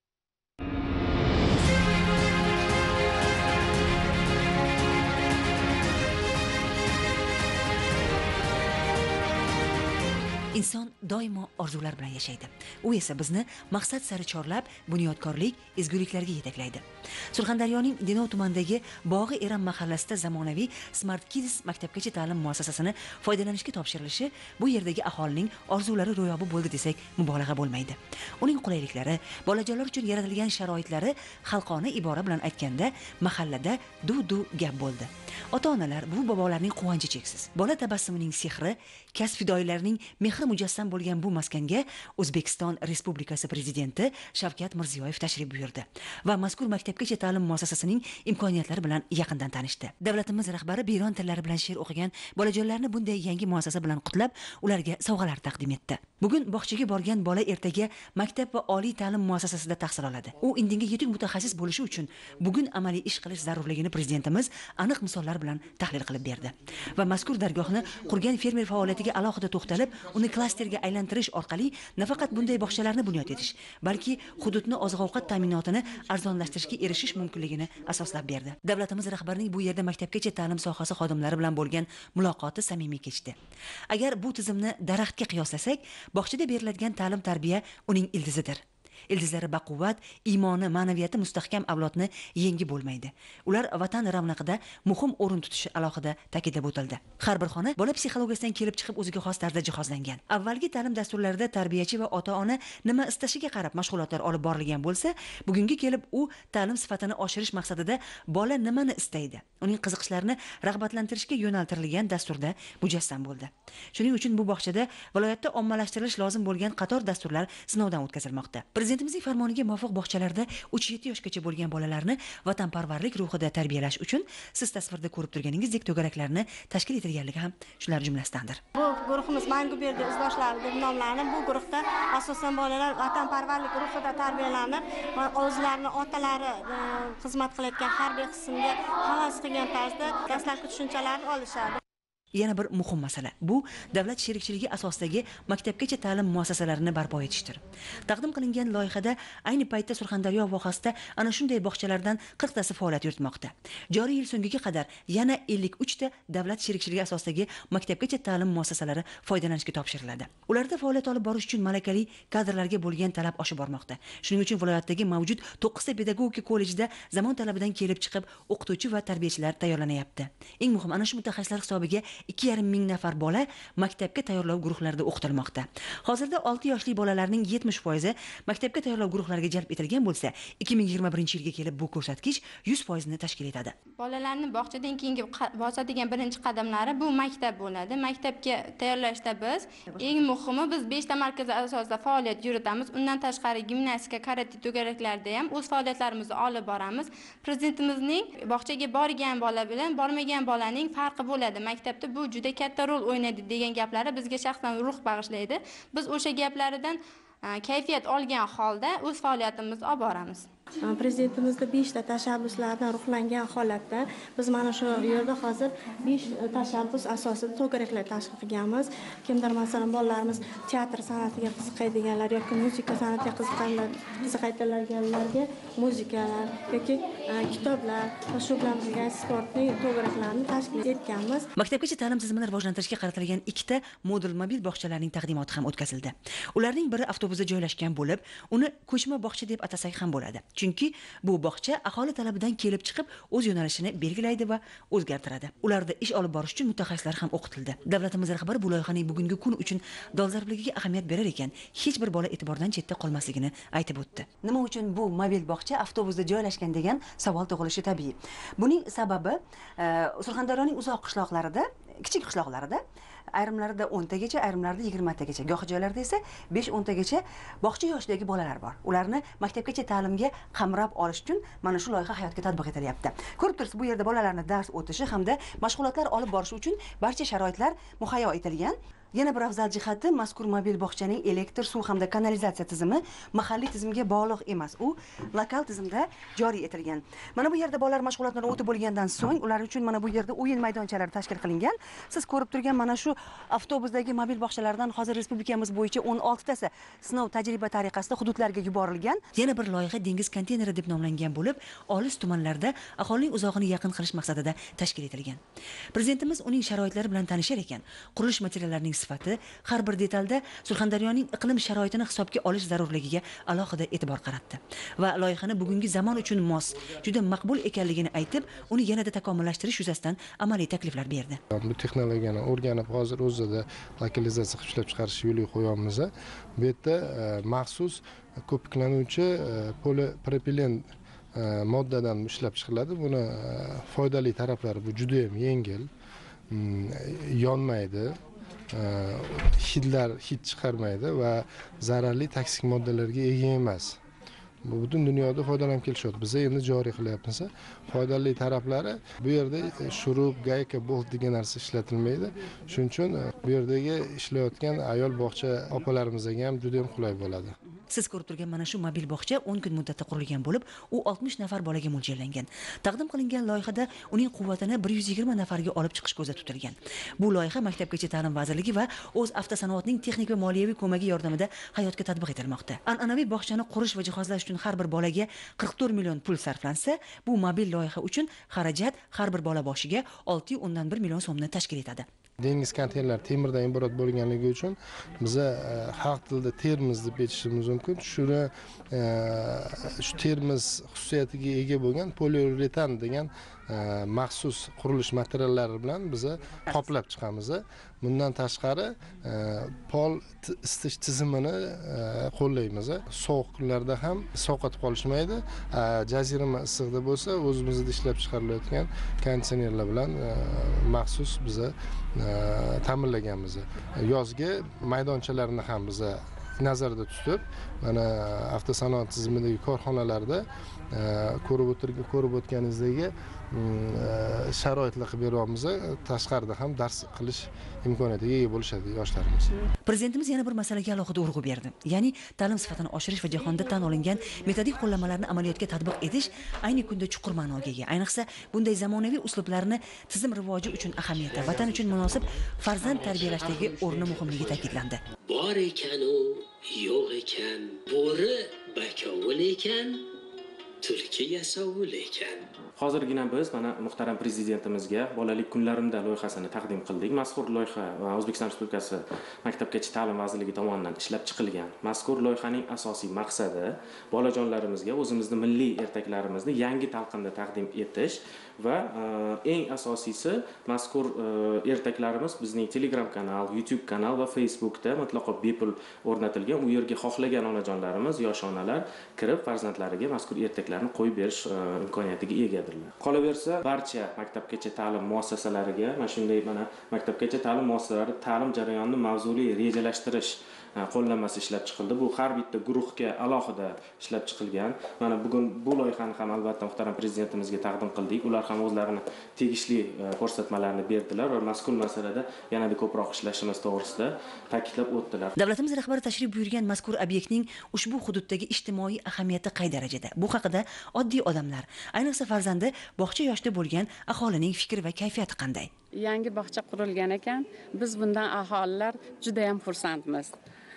Inson doimo orzular bilan yashaydi. U esa bizni maqsad sari chorlab, bunyodkorlik, ezguliklarga yetaklaydi. Surxondaryoning Denov tumanidagi Bog'i Eram mahallasida zamonaviy Smart Kids maktabgacha ta'lim muassasasini foydalanishga topshirilishi bu yerdagi aholining orzulari ro'yobi bo'ldi desak, mubolag'a bo'lmaydi. Uning qulayliklari, bolajonlar uchun yaratilgan sharoitlari xalqona ibora bilan aytganda mahallada duv-duv gap bo'ldi. Ota-onalar, bu bobolarning quvonchi cheksiz. Bola tabassumining sehri, kasb fidoyilarining mehri mujassam bo'lgan bu maskanga O'zbekiston Respublikasi Prezidenti Shavkat Mirziyoyev tashrif buyurdi va mazkur maktabgacha ta'lim muassasasining imkoniyatlari bilan yaqindan tanishdi. Davlatimiz rahbari Biron tillari bilan she'r o'qigan bolajonlarni bunday yangi muassasa bilan qutlab, ularga sovg'alar taqdim etdi. Bugun bog'chaga borgan bola ertaga maktab va oliy ta'lim muassasasida tahsil oladi. U indinga yetuk mutaxassis bo'lishi uchun bugun amaliy ish qilish zarurligini prezidentimiz aniq misollar bilan tahlil qilib berdi. Va mazkur dargohni qurgan fermer faoliyatiga alohida to'xtalib, uni klasterga aylantirish orqali nafaqat bunday bog'chalarni bunyod etish, balki hududni oziq-ovqat ta'minotini arzonlashtirishga erishish mumkinligini asoslab berdi. Davlatimiz rahbarining bu yerda maktabgacha ta'lim sohasi xodimlari bilan bo'lgan muloqoti samimiy kechdi. Agar bu tizimni daraxtga qiyoslasak, bog'chada beriladigan ta'lim-tarbiya uning ildizidir. Ildizlari baquvvat, iymoni, ma'naviyati mustahkam avlodni yengi bo'lmaydi. Ular vatan ravnaqida muhim o'rin tutishi alohida ta'kidlab o'tildi. Har bir xona bola psixologiyasidan kelib chiqib o'ziga xos tarzda jihozlangan. Avvalgi ta'lim dasturlarida tarbiyachi va ota-ona nima istashiga qarab mashg'ulotlar olib borilgan bo'lsa, bugungi kelib u ta'lim sifatini oshirish maqsadida bola nimani istaydi, uning qiziqishlarini rag'batlantirishga yo'naltirilgan dasturda mujassam bo'ldi. Shuning uchun bu bog'chada viloyatda ommalashtirilish lozim bo'lgan qator dasturlar sinovdan o'tkazilmoqda. Prezidentimizning farmoniga muvofiq bog'chalarda 3-7 yoshgacha bo'lgan bolalarni vatanparvarlik ruhida tarbiyalash uchun siz tasvirda ko'rib turganingizdek to'garaklarni tashkil etilganligi ham shular jumlasidandir. Bu guruhimiz Manguberdi izdoshlari deb nomlanib, bu guruhda asosan bolalar vatanparvarlik ruhida tarbiyalanib, o'zlarining otalari xizmat qilayotgan harbiy qismga havas qilgan tarzda dastlabki tushunchalarni olishadi. Yana bir muhim masala bu davlat sherikchiligi asosidagi maktabgacha ta'lim muassasalarini barpo etishdir. Taqdim qilingan loyihada ayni paytda Surxondaryo vohasida ana shunday bog'chalardan 40 tasi faoliyat yuritmoqda. Joriy yil so'ngiga qadar yana 53 ta davlat sherikchiligi asosidagi maktabgacha ta'lim muassasalari foydalanishga topshiriladi. Ularda faoliyat olib borish uchun malakali kadrlarga bo'lgan talab oshib bormoqda. Shuning uchun viloyatdagi mavjud 9 ta pedagogika kollejida zamon talabidan kelib chiqib o'qituvchi va tarbiyachilar tayyorlanayapti. Eng muhim ana shu mutaxassislar hisobiga 2,5 ming nafar bola maktabga tayyorlov guruhlarida o'qitilmoqda. Hozirda 6 yoshli bolalarning 70% maktabga tayyorlov guruhlariga jalb etilgan bo'lsa, 2021-yilga kelib bu ko'rsatkich 100% ni tashkil etadi. Bolalarning bog'chadan keyingi bosadigan birinchi qadamlari bu maktab bo'ladi. Maktabga tayyorlashda biz eng muhimi biz 5 ta markaz asosida faoliyat yuritamiz. Undan tashqari gimnastika, karate to'garaklarda ham o'z faoliyatlarimizni olib boramiz. Prezidentimizning bog'chaga borgan bola bilan bormagan bolaning farqi bo'ladi. Maktabda bu juda katta rol o'ynaydi degan gaplari bizga shaxsan ruh bag'ishlaydi. Biz o'sha gaplaridan kayfiyat olgan holda o'z faoliyatimizni olib boramiz. Prezidentimizda 5 ta tashabbuslardan ruhlangan holatda biz mana shu yerda hozir 5 tashabbus asosida to'garaklar tashkil qilganmiz. Kimdir masalan bolalarimiz teatr san'atiga qiziqadiganlar yoki muzika san'atiga qiziqadiganlarga muzikalar yoki kitoblar va shu bilan birga sportning to'garaklarini tashkil etganmiz. Maktabgacha ta'lim tizimini rivojlantirishga qaratilgan 2 ta modul mobil bog'chalarning taqdimoti ham o'tkazildi. Ularning biri avtobusda joylashgan bo'lib, uni ko'chma bog'cha deb atasak ham bo'ladi. Chunki bu bog'cha aholi talabidan kelib chiqib o'z yo'nalishini belgilaydi va o'zgartiradi. Ularda ish olib borish uchun mutaxassislar ham o'qitildi. Davlatimiz rahbari bu loyihaning bugungi kun uchun dolzarbligiga ahamiyat berar ekan, hech bir bola e'tibordan chetda qolmasligini aytib o'tdi. Nima uchun bu mobil bog'cha avtobusda joylashgan degan savol tug'ilishi tabiiy. Buning sababi Surxondaryoning uzoq qishloqlarida kichik qishloqlarda ayrimlarida 10 tagacha, ayrimlarida 20 tagacha, gohi joylarda esa 5-10 tagacha bog'cha yoshidagi bolalar bor. Ularni maktabgacha ta'limga qamrab olish uchun mana shu loyiha hayotga tatbiq etilyapti. Ko'rib turibsiz, bu yerda bolalarni dars o'tishi hamda mashg'ulotlar olib borishi uchun barcha sharoitlar muhayyo etilgan. Yana bir afzal jihati, mazkur mobil bog'chaning elektr, suv hamda kanalizatsiya tizimi mahalliy tizimga bog'liq emas. U lokal tizimda joriy etilgan. Mana bu yerda bolalar mashg'ulotlarni o'tib bo'lgandan so'ng ular uchun mana bu yerda o'yin maydonchalari tashkil qilingan. Siz ko'rib turgan mana shu avtobusdagi mobil bog'chalardan hozir respublikamiz bo'yicha 16 tasi sinov tajriba tariqasida hududlarga yuborilgan. Yana bir loyiha dengiz konteyneri deb nomlangan bo'lib, olis tumanlarda aholining uzoqini yaqin qilish maqsadida tashkil etilgan. Prezidentimiz uning sharoitlari bilan tanishar ekan. Qurilish materiallarining sifati, har bir detalda Surxondaryoning iqlim sharoitini hisobga olish zarurligiga alohida e'tibor qaratdi va loyihani bugungi zamon uchun mos, juda maqbul ekanligini aytib, uni yanada takomillashtirish yuzasidan amaliy takliflar berdi. Bu texnologiyani o'rganib, hozir o'zida lokalizatsiya qilib ishlab chiqarish yo'liga qo'yamiz. Bu yerda maxsus ko'piklanuvchi polipropilen moddadan ishlab chiqiladi. Buni foydali taraflari bu juda ham yengil, yonmaydi. Hid chiqarmaydi va zararli toksik moddalarga ega emas. Bu butun dunyoda foydalanib kelishyapti. Biz endi joriy qilyapmiz. Foydali taraflari bu yerda shurup, gayka, bolt degan narsa ishlatilmaydi. Shuning uchun bu yerdagi ishlayotgan ayol bog'cha opalarimizga ham juda ham qulay bo'ladi. Siz ko'rib turgan mana shu mobil bog'cha 10 kun muddatda qurilgan bo'lib, u 60 nafar bolaga mo'ljallangan. Taqdim qilingan loyihada uning quvvatini 120 nafarga olib chiqish ko'zda tutilgan. Bu loyiha Maktabgacha ta'lim vazirligi va o'z avtosanoatning texnik va moliyaviy ko'magi yordamida hayotga tatbiq etilmoqda. An'anaviy bog'chani qurish va jihozlash uchun har bir bolaga 44 million pul sarflansa, bu mobil loyiha uchun xarajat har bir bola boshiga 6.1 million so'mni tashkil etadi. Dengiz konteynerlar temirdan iborat bo'lganligi uchun biz xalq tilida termiz deb aytishimiz mumkin. Shuni shu termiz xususiyatiga ega bo'lgan poliuretan degan maxsus qurilish materiallari bilan biz qoplab chiqamiz. Bundan tashqari pol isitish tizimini qo'llaymiz. Sovuq kunlarda ham sovqotib qolishmaydi. Jazirama issiqda bo'lsa, o'zimizda ishlab chiqarilayotgan konditsionerlar bilan maxsus biz ta'minlaganmiz. Yozgi maydonchalarni ham biz nazarda tutib, mana avtosanoat tizimidagi korxonalarda ko'rib o'tganingizdagi sharoitlar qilib beryapmiz. Tashqarida ham dars qilish imkoniyatiga ega bo'lishadi yoshlarimiz. Prezidentimiz yana bir masalaga alohida urg'u berdi. Ya'ni ta'lim sifatini oshirish va jahonda tan olingan metodik qo'llanmalarni amaliyotga tatbiq etish ayni kunda chuqur ma'noga ega. Ayniqsa bunday zamonaviy uslublarni tizim rivoji uchun ahamiyati, vatan uchun munosib farzand tarbiyalashdagi o'rni muhimligi ta'kidlandi. Bor ekan u, yo'q ekan, bo'ri bakovul ekan, tulki yasovul ekan. Hozirgina biz mana muhtaram prezidentimizga bolalik kunlarimda loyihasini taqdim qildik. Mazkur loyiha O'zbekiston Respublikasi Maktabgacha ta'lim vazirligi tomonidan ishlab chiqilgan. Mazkur loyihaning asosiy maqsadi bolajonlarimizga o'zimizning milliy ertaklarimizni yangi talqinda taqdim etish va eng asosiysi mazkur ertaklarimiz bizning Telegram kanal, YouTube kanal va Facebookda mutlaqo bepul o'rnatilgan. U yerga xohlagan onajonlarimiz, yosh onalar kirib farzandlariga mazkur ertaklarni qo'yib berish imkoniyatiga ega. Qolaversa, barcha maktabgacha ta'lim muassasalariga mana shunday maktabgacha ta'lim muassasalari ta'lim jarayonini mavzuli rejalashtirish qo'llanmasi ishlab chiqildi. Bu har bitta guruhga alohida ishlab chiqilgan. Mana bugun bu loyihani ham albatta muhtaram prezidentimizga taqdim qildik. Ular ham o'zlarining tegishli ko'rsatmalarini berdilar va mazkur masalada yanada ko'proq ishlashimiz to'g'risida ta'kidlab o'tdilar. Davlatimiz rahbari tashrif buyurgan mazkur obyektning ushbu hududdagi ijtimoiy ahamiyati qay darajada? Bu haqida oddiy odamlar, ayniqsa farzandi bog'cha yoshda bo'lgan aholining fikri va kayfiyati qanday? Yangi bog'cha qurilgan ekan, biz bundan aholilar juda ham xursandmiz.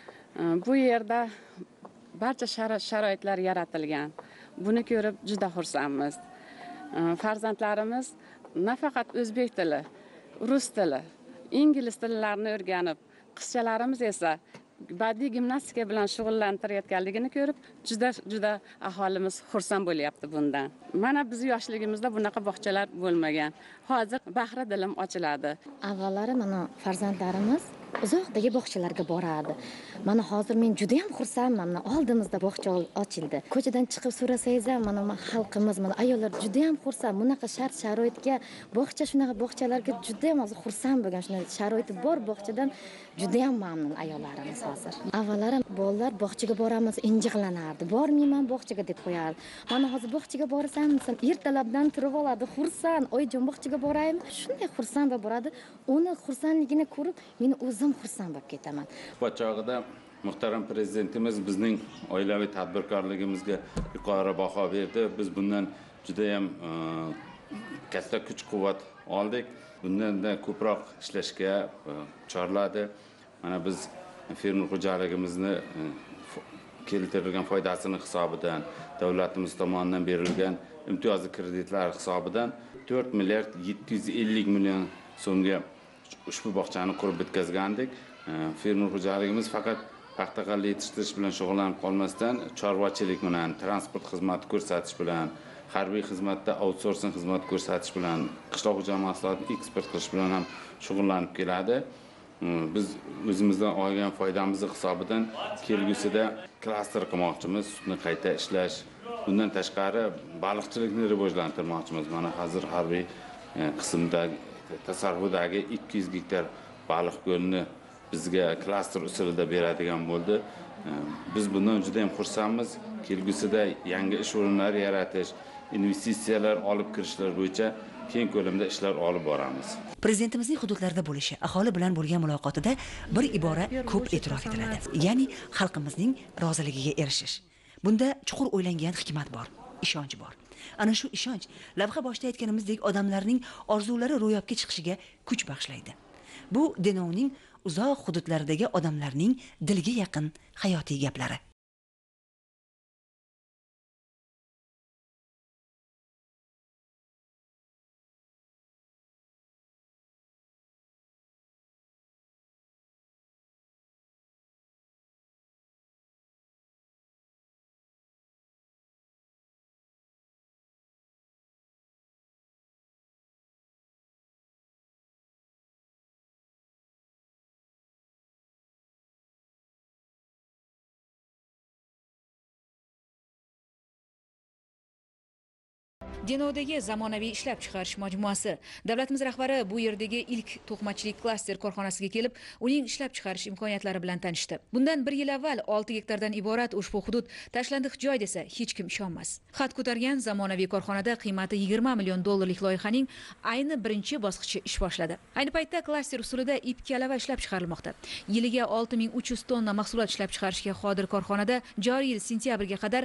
Bu yerda barcha sharoitlar yaratilgan. Buni ko'rib juda xursandmiz. Farzandlarimiz nafaqat o'zbek tili, rus tili, ingliz tillarini o'rganib, qizchalarimiz esa badiiy gimnastika bilan shug'ullantirayotganligini ko'rib, juda aholimiz xursand bo'lyapti bundan. Mana biz yoshligimizda bunaqa bog'chalar bo'lmagan. Hozir bahri dilim ochiladi. Avvallari mana farzandlarimiz uzoqdagi bog'chalarga borardi. Mana hozir men juda ham xursandman. Mana oldimizda bog'cha ochildi. Ko'chadan chiqib so'rasangiz ham mana xalqimiz, mana ayollar juda ham xursand. Bunaqa shart-sharoitga, shunaqa bog'chalarga juda ham hozir xursand bo'lgan. Shunday sharoiti bor bog'chadan juda ham mamnun ayollarimiz hozir. Avvallari bolalar bog'chaga boramiz, injiqlanardi. Bormayman bog'chaga deb qo'yardi. Mana hozir bog'chaga borsam, ertalabdan turib oladi, xursand. Oyjon bog'chaga boraymi? Shunday xursand bo'ladi. Uni xursandligini ko'rib, men o'zim xursand bo'lib ketaman. Bu chog'ida muhtaram prezidentimiz bizning oilaviy tadbirkorligimizga yuqori baho berdi. Biz bundan juda ham katta kuch-quvvat oldik. Bundan ko'proq ishlashga chorladi. Mana biz fermer xo'jaligimizni keltirilgan foydasini hisobidan, davlatimiz tomonidan berilgan imtiyozli kreditlar hisobidan 4 milliard 750 million so'mga ushbu bog'chani qurib bitkazgandik. Fermer xo'jaligimiz faqat paxta g'alla yetishtirish bilan shug'ullanib qolmasdan, chorvachilik bilan, transport xizmati ko'rsatish bilan, harbiy xizmatda outsourcing xizmat ko'rsatish bilan, qishloq xo'jaligi mahsulotini eksport qilish bilan ham shug'ullanib keladi. Biz o'zimizdan olgan foydamiz hisobidan kelgusida klaster qilmoqchimiz, sutni qayta ishlash, bundan tashqari baliqchilikni rivojlantirmoqchimiz. Mana hozir harbiy qismda tasarrufdagi 200 gektar baliq ko'lini bizga klaster usulida beradigan bo'ldi. Biz bundan juda ham xursandmiz. Kelgusida yangi ish o'rinlari yaratish, investitsiyalar olib kirishlar bo'yicha keng ko'lamda ishlar olib boramiz. Prezidentimizning hududlarda bo'lishi, aholi bilan bo'lgan muloqotida bir ibora ko'p e'tirof etiladi. Ya'ni xalqimizning roziligiga erishish. Bunda chuqur o'ylangan hikmat bor, ishonch bor. Ana shu ishonch lavha boshida aytganimizdek odamlarning orzulari ro'yobga chiqishiga kuch bag'ishlaydi. Bu Denovning uzoq hududlaridagi odamlarning dilga yaqin hayotiy gaplari. Denovdagi zamonaviy ishlab chiqarish majmuasi. Davlatimiz rahbari bu yerdagi ilk to'qimachilik klaster korxonasiga kelib, uning ishlab chiqarish imkoniyatlari bilan tanishdi. Bundan 1 yil avval 6 gektardan iborat ushbu hudud tashlandiq joy desa hech kim ishonmas. Xat ko'targan zamonaviy korxonada qiymati 20 million dollarlik loyihaning ayni birinchi bosqichi ish boshladi. Ayni paytda klaster usulida ip kalava ishlab chiqarilmoqda. Yiliga 6300 tonna mahsulot ishlab chiqarishga qodir korxonada joriy yil sentyabrga qadar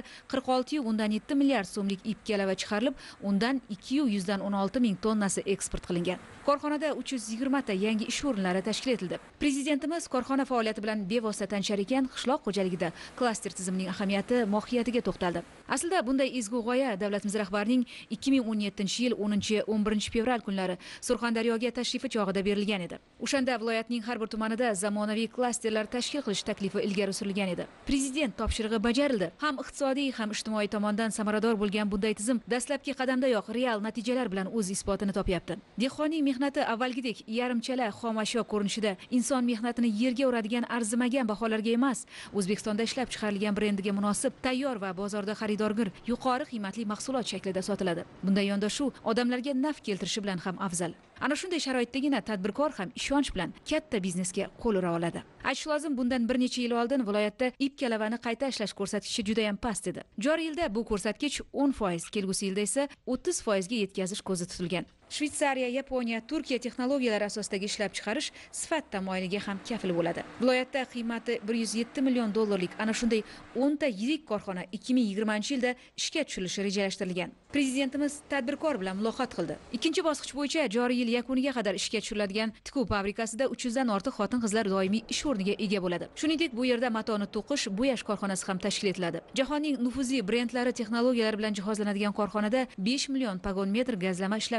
46,7 milliard so'mlik ip kalava chiqarilib, undan 216 ming tonnasi eksport qilingan. Korxonada 320 ta yangi ish o'rinlari tashkil etildi. Prezidentimiz korxona faoliyati bilan bevosita tanishar ekan, qishloq xo'jaligida klaster tizimining ahamiyati, mohiyatiga to'xtaldi. Aslida bunday ezgu g'oya davlatimiz rahbarining 2017-yil 10-11 fevral kunlari Surxondaryoga tashrifi chog'ida berilgan edi. O'shanda viloyatning har bir tumanida zamonaviy klasterlar tashkil qilish taklifi ilgari surilgan edi. Prezident topshirig'i bajarildi. Ham iqtisodiy, ham ijtimoiy tomondan samarador bo'lgan bunday tizim dastlabki qadamdayoq real natijalar bilan o'z isbotini topyapti. Dehqonning mehnati avvalgidek yarimchala xomashyo ko'rinishida inson mehnatini yerga uradigan arzimagan baholarga emas, O'zbekistonda ishlab chiqarilgan brendiga munosib, tayyor va bozorda xaridorgir yuqori qiymatli mahsulot shaklida sotiladi. Bunday yondashuv odamlarga naf keltirishi bilan ham afzal. Ana shunday sharoitdagina tadbirkor ham ishonch bilan katta biznesga qo'l ura oladi. Aytish lozim, bundan bir necha yil oldin viloyatda ip kalavani qayta ishlash ko'rsatkichi juda ham past edi. Joriy yilda bu ko'rsatkich 10%, kelgusi yilda esa 30% ga yetkazish ko'zda tutilgan. Shveysariya, Yaponiya, Turkiya texnologiyalari asosidagi ishlab chiqarish sifat tamoyiliga ham kafil bo'ladi. Viloyatda qiymati 107 million dollarlik ana shunday 10 ta yirik korxona 2020-yilda ishga tushirilishi rejalashtirilgan. Prezidentimiz tadbirkor bilan muloqot qildi. Ikkinchi bosqich bo'yicha joriy yil yakuniga qadar ishga tushiriladigan tikuv fabrikasida 300 dan ortiq xotin-qizlar doimiy ish o'rniga ega bo'ladi. Shuningdek, bu yerda matoni to'qish, bo'yash korxonasi ham tashkil etiladi. Jahonning nufuzli brendlari texnologiyalari bilan jihozlanadigan korxonada 5 million pagon metr gazlama ishlab chiqarilishi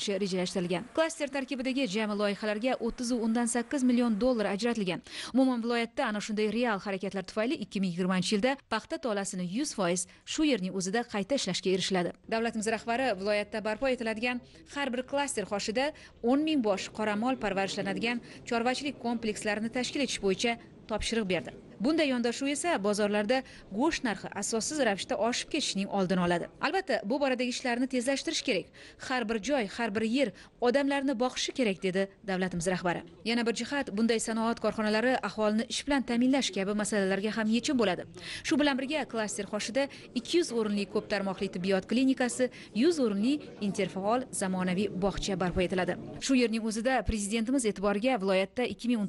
qilishi rejalashtirilgan. Klaster tarkibidagi jami loyihalarga 30.8 million dollar ajratilgan. Umuman viloyatda ana shunday real harakatlar tufayli 2020-yilda paxta tolasini 100% shu yerning o'zida qayta ishlashga erishiladi. Davlatimiz rahbari viloyatda barpo etiladigan har bir klaster qoshida 10 ming bosh qoramol parvarishlanadigan chorvachilik komplekslarini tashkil etish bo'yicha topshiriq berdi. Bunday yondashuv esa bozorlarda go'sht narxi asossiz ravishda oshib ketishining oldini oladi. Albatta, bu boradagi ishlarni tezlashtirish kerak. Har bir joy, har bir yer odamlarni boqishi kerak dedi davlatimiz rahbari. Yana bir jihat, bunday sanoat korxonalari aholini ish bilan ta'minlash kabi masalalarga ham yechim bo'ladi. Shu bilan birga klaster qoshida 200 o'rinli ko'p tarmoqli tibbiyot klinikasi, 100 o'rinli interfaol zamonaviy bog'cha barpo etiladi. Shu yerning o'zida prezidentimiz e'tiboriga viloyatda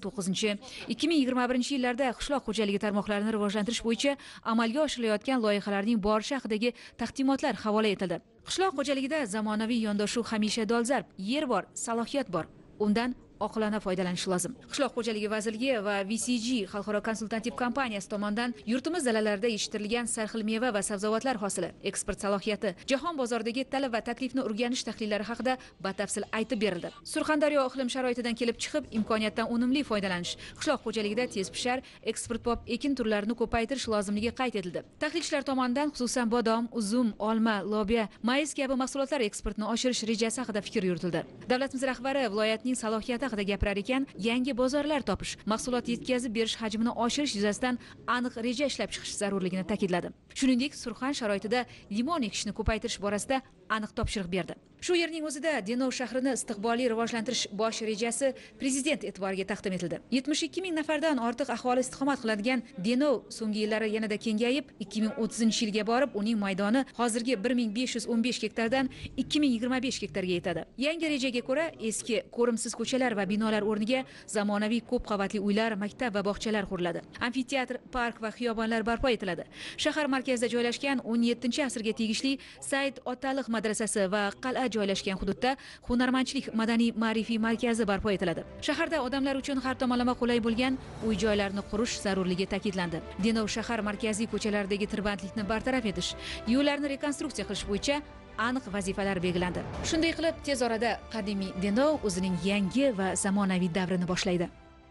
2019-2021 yillarda qishloq xo'jaligi tarmoqlarini rivojlantirish bo'yicha amalga oshirilayotgan loyihalarning borishi haqidagi taqdimotlar havola etildi. Qishloq xo'jaligida zamonaviy yondashuv hamisha dolzarb, yer bor, salohiyat bor. Undan oqilona foydalanish lozim. Qishloq xo'jaligi vazirligi va VCG xalqaro konsultativ kompaniyasi tomonidan yurtimiz dalalarida yetishtirilgan sarxil meva va sabzavotlar hosili, eksport salohiyati, jahon bozoridagi talab va taklifni o'rganish tahlillari haqida batafsil aytib berildi. Surxondaryo iqlim sharoitidan kelib chiqib, imkoniyatdan unumli foydalanish, qishloq xo'jaligida tezpishar, eksportbop ekin turlarini ko'paytirish lozimligi qayd etildi. Tahlilchilar tomonidan xususan bodom, uzum, olma, lobiya, mayiz kabi mahsulotlar eksportini oshirish rejasi haqida fikr yuritildi. Davlatimiz rahbari viloyatning salohiyati haqida gapirar ekan, yangi bozorlar topish, mahsulot yetkazib berish hajmini oshirish yuzasidan aniq reja ishlab chiqish zarurligini ta'kidladi. Shuningdek, Surxon sharoitida limon ekishni ko'paytirish borasida aniq topshiriq berdi. Shu yerning o'zida Denov shahrini istiqbolli rivojlantirish bosh rejasi prezident e'tiboriga taqdim etildi. 72 ming nafardan ortiq aholi istiqomat qiladigan Denov so'nggi yillari yanada kengayib, 2030-yilga borib, uning maydoni hozirgi 1515 gektardan 2025 gektarga yetadi. Yangi rejaga ko'ra, eski ko'rimsiz ko'chalar va binolar o'rniga zamonaviy ko'p qavatli uylar, maktab va bog'chalar quriladi. Amfiteatr, park va xiyobonlar barpo etiladi. Shahar markazida joylashgan 17-asrga tegishli Said Otaliq madrasasi va qal'a joylashgan hududda hunarmandchilik madaniy ma'rifiy markazi barpo etiladi. Shaharda odamlar uchun har tomonlama qulay bo'lgan uy-joylarni qurish zarurligi ta'kidlandi. Denov shahar markaziy ko'chalaridagi tirbandlikni bartaraf etish, yo'llarni rekonstruksiya qilish bo'yicha aniq vazifalar belgilandi. Shunday qilib, tez orada qadimiy Denov o'zining yangi va zamonaviy davrini boshlaydi.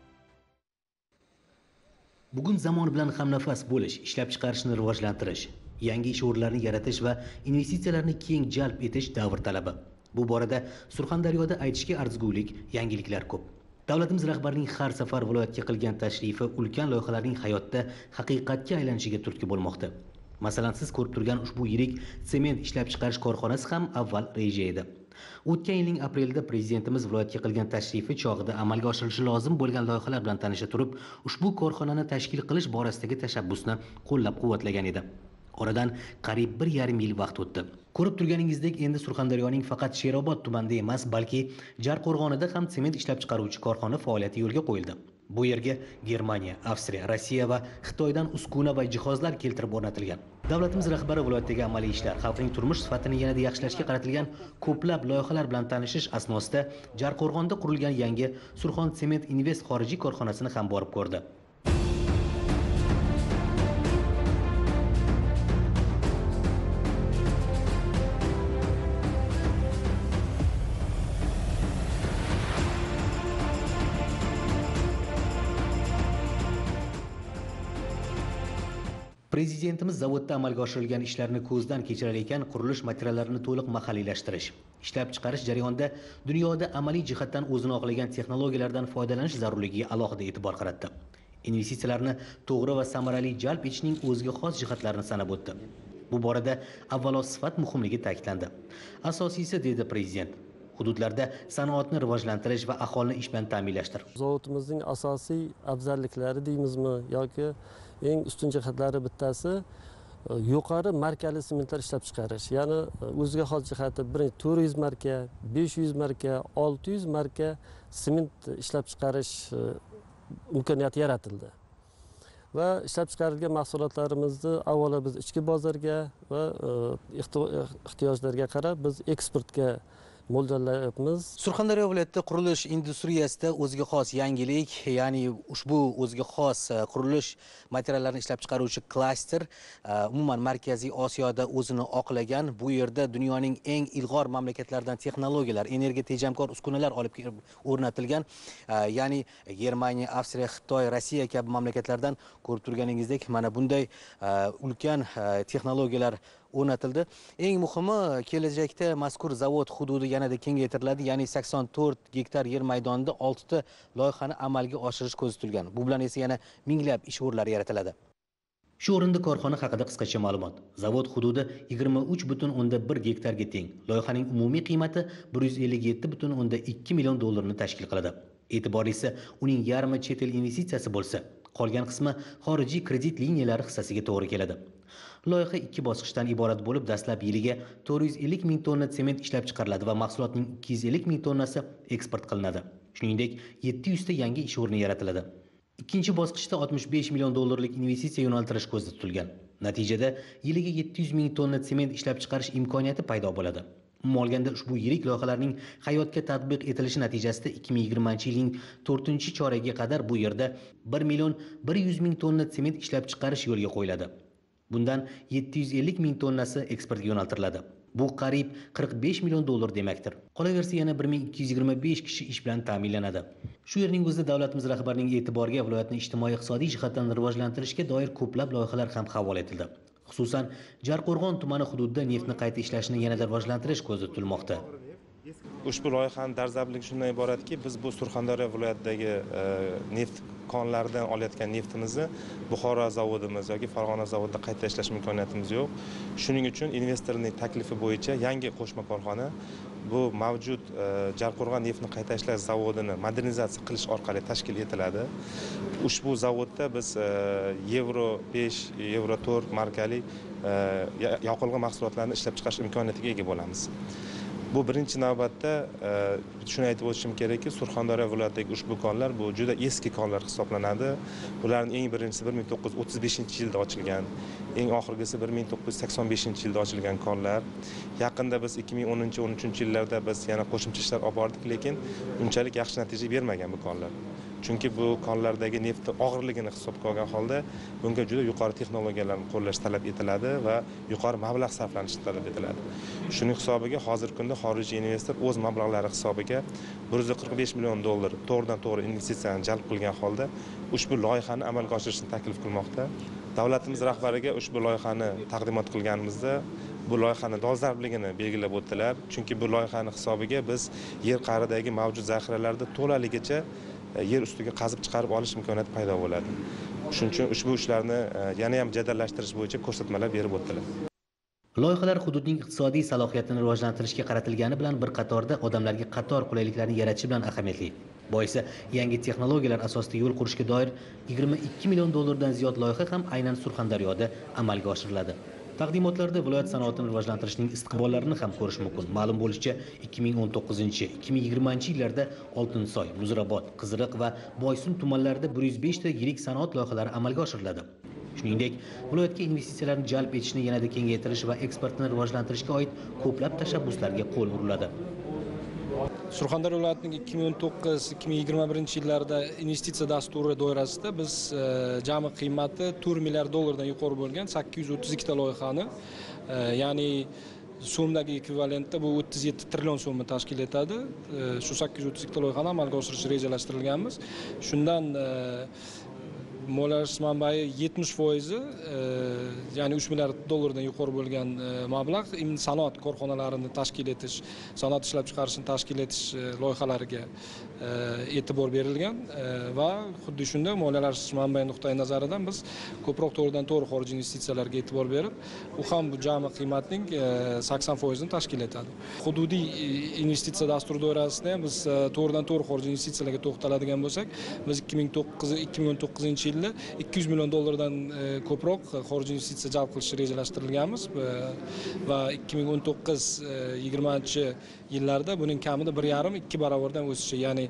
Bugun zamon bilan hamnafas bo'lish, ishlab chiqarishni rivojlantirish, yangi ish o'rinlarini yaratish va investitsiyalarni keng jalb etish davr talabi. Bu borada Surxondaryoda aytishga arzigulik yangiliklar ko'p. Davlatimiz rahbarining har safar viloyatga qilgan tashrifi ulkan loyihalarning hayotda haqiqatga aylanishiga turtki bo'lmoqda. Masalan, siz ko'rib turgan ushbu yirik sement ishlab chiqarish korxonasi ham avval reja edi. O'tgan yilning aprelida prezidentimiz viloyatga qilgan tashrifi chog'ida amalga oshirilishi lozim bo'lgan loyihalar bilan tanisha turib, ushbu korxonani tashkil qilish borasidagi tashabbusni qo'llab-quvvatlagan edi. Oradan qariyb 1,5 yil vaqt o'tdi. Ko'rib turganingizdek, endi Surxondaryoning faqat Sherobod tumanida emas, balki Jarqo'rg'onida ham sement ishlab chiqaruvchi korxona faoliyati yo'lga qo'yildi. Bu yerga Germaniya, Avstriya, Rossiya va Xitoydan uskuna va jihozlar keltirib o'rnatilgan. Davlatimiz rahbari viloyatdagi amaliy ishlar, xalqning turmush sifatini yanada yaxshilashga qaratilgan ko'plab loyihalar bilan tanishish asnosida Jarqo'rg'onda qurilgan yangi Surxon Sement Invest xorijiy korxonasini ham borib ko'rdi. Prezidentimiz zavodda amalga oshirilgan ishlarni ko'zdan kechirar ekan, qurilish materiallarini to'liq mahalliylashtirish, ishlab chiqarish jarayonida dunyoda amaliy jihatdan o'zini oqlagan texnologiyalardan foydalanish zarurligiga alohida e'tibor qaratdi. Investitsiyalarni to'g'ri va samarali jalb etishning o'ziga xos jihatlarini sanab o'tdi. Bu borada avvalo sifat muhimligi ta'kidlandi. Asosiysi, dedi prezident, hududlarda sanoatni rivojlantirish va aholini ish bilan ta'minlashdir. Zavodimizning asosiy afzalliklari deymizmi yoki eng ustun jihatlari bittasi yuqori markali sementlar ishlab chiqarish. Ya'ni o'ziga xos jihati 400 marka, 500 marka, 600 marka sement ishlab chiqarish imkoniyati yaratildi. Va ishlab chiqarilgan mahsulotlarimizni avvalo biz ichki bozorga va ehtiyojlarga qarab biz eksportga mo'ljallayapmiz. Surxondaryo viloyatida qurilish industriyasida o'ziga xos yangilik, ya'ni ushbu o'ziga xos qurilish materiallarini ishlab chiqaruvchi klaster umuman Markaziy Osiyoda o'zini oqlagan. Bu yerda dunyoning eng ilg'or mamlakatlaridan texnologiyalar, energiya tejamkor uskunalar olib kelib o'rnatilgan. Ya'ni Germaniya, Avstriya, Xitoy, Rossiya kabi mamlakatlardan ko'rib turganingizdek mana bunday ulkan texnologiyalar o'rnatildi. Eng muhimi, kelajakda mazkur zavod hududi yanada kengaytiriladi, ya'ni 84 gektar yer maydonida 6 ta loyihani amalga oshirish ko'zda tutilgan. Bu bilan esa yana minglab ish o'rinlari yaratiladi. Shu o'rinda korxona haqida qisqacha ma'lumot. Zavod hududi 23,1 gektarga teng. Loyihaning umumiy qiymati 157,2 million dollarni tashkil qiladi. E'tiborlisi, uning yarmi chet el investitsiyasi bo'lsa, qolgan qismi xorijiy kredit liniyalari hissasiga to'g'ri keladi. Loyiha 2 bosqichdan iborat bo'lib, dastlab yiliga 450 ming tonna sement ishlab chiqariladi va mahsulotning 250 ming tonnasi eksport qilinadi. Shuningdek, 700 ta yangi ish o'rni yaratiladi. Ikkinchi bosqichda 65 million dollarlik investitsiya yo'naltirish ko'zda tutilgan. Natijada yiliga 700 ming tonna sement ishlab chiqarish imkoniyati paydo bo'ladi. Umuman olganda ushbu yirik loyihalarning hayotga tatbiq etilishi natijasida 2020-yilning 4-choragiga qadar bu yerda 1 million 100 ming tonna sement ishlab chiqarish yo'lga qo'yiladi. Bundan 750 ming tonnasi eksportga yo'naltiriladi. Bu qariyb 45 million dollar demakdir. Qolaversa yana 1225 kishi ish bilan ta'minlanadi. Shu yerning o'zida davlatimiz rahbarining e'tiboriga viloyatni ijtimoiy-iqtisodiy jihatdan rivojlantirishga doir ko'plab loyihalar ham havola etildi. Xususan, Jarqo'rg'on tumani hududida neftni qayta ishlashni yanada rivojlantirish ko'zda tutilmoqda. Ushbu loyihaning dolzarbligi shundan iboratki, biz bu Surxondaryo viloyatidagi neft konlaridan olayotgan neftimizni Buxoro zavodimiz yoki Farg'ona zavodida qayta ishlash imkoniyatimiz yo'q. Shuning uchun investorning taklifi bo'yicha yangi qo'shma korxona bu mavjud Jarqo'rg'on neftni qayta ishlash zavodini modernizatsiya qilish orqali tashkil etiladi. Ushbu zavodda biz Euro 5, Euro 4 markali yoqilg'i mahsulotlarini ishlab chiqarish imkoniyatiga ega bo'lamiz. Bu birinchi navbatda shuni aytib o'tishim kerakki, Surxondaryo viloyatidagi ushbu konlar bu juda eski konlar hisoblanadi. Bularning eng birinchisi 1935-yilda ochilgan, eng oxirgisi 1985-yilda ochilgan konlar. Yaqinda biz 2010-13-yillarda biz yana qo'shimcha ishlar olib bordik, lekin unchalik yaxshi natija bermagan bu konlar. Chunki bu konlardagi neftning og'irligini hisobga olgan holda bunga juda yuqori texnologiyalarni qo'llash talab etiladi va yuqori mablag' sarflanishi talab etiladi. Shuning hisobiga hozirgi kunda xorijiy investor o'z mablag'lari hisobiga 145 million dollar to'g'ridan-to'g'ri investitsiyani jalb qilgan holda ushbu loyihani amalga oshirishni taklif qilmoqda. Davlatimiz rahbariga ushbu loyihani taqdimot qilganimizda bu loyihani dolzarbligini belgilab o'tdilar. Chunki bu loyihani hisobiga biz yer qa'ridagi mavjud zaxiralarni to'laligicha yer ustiga qazib chiqarib olish imkoniyati paydo bo'ladi. Shuning uchun ushbu ishlarni yana ham jadallashtirish bo'yicha ko'rsatmalar berib o'tdilar. Loyihalar hududning iqtisodiy salohiyatini rivojlantirishga qaratilgani bilan bir qatorda odamlarga qator qulayliklarni yaratish bilan ahamiyatli. Boisi yangi texnologiyalar asosida yo'l qurishga doir 22 million dollardan ziyod loyiha ham aynan Surxondaryoda amalga oshiriladi. Taqdimotlarda viloyat sanoatini rivojlantirishning istiqbollarini ham ko'rish mumkin. Ma'lum bo'lishicha, 2019-2020 yillarda Oltinsoy, Muzrabot, Qiziriq va Boysun tumanlarida 105 ta yirik sanoat loyihalari amalga oshiriladi. Shuningdek, viloyatga investitsiyalarni jalb etishni yanada kengaytirish va eksportni rivojlantirishga oid ko'plab tashabbuslarga qo'l uriladi. Surxondaryo viloyatining 2019-2021 yillarda investitsiya dasturi doirasida biz jami qiymati 4 milliard dollardan yuqori bo'lgan 832 ta loyihani, ya'ni so'mdagi ekvivalentda bu 37 trillion so'mni tashkil etadi. Shu 832 ta loyihani amalga oshirish rejalashtirilganmiz. Shundan moliyalash manbai 70%, ya'ni 3 milliard dollardan yuqori bo'lgan mablag' sanoat korxonalarini tashkil etish, sanoat ishlab chiqarishni tashkil etish loyihalariga e'tibor berilgan va xuddi shunday moliyalash manbai nuqtai nazaridan biz ko'proq to'g'ridan-to'g'ri xorijiy investitsiyalarga e'tibor berib, u ham bu jami qiymatning 80% ni tashkil etadi. Hududiy investitsiya dasturi doirasida ham biz to'g'ridan-to'g'ri xorijiy investitsiyalarga to'xtaladigan bo'lsak, biz 2019-yil yilda 200 million dollardan ko'proq xorijiy investitsiya jalb qilish rejalashtirilganmiz va 2019-20 yillarda buning kamida 1,5-2 barobardan o'sishi, ya'ni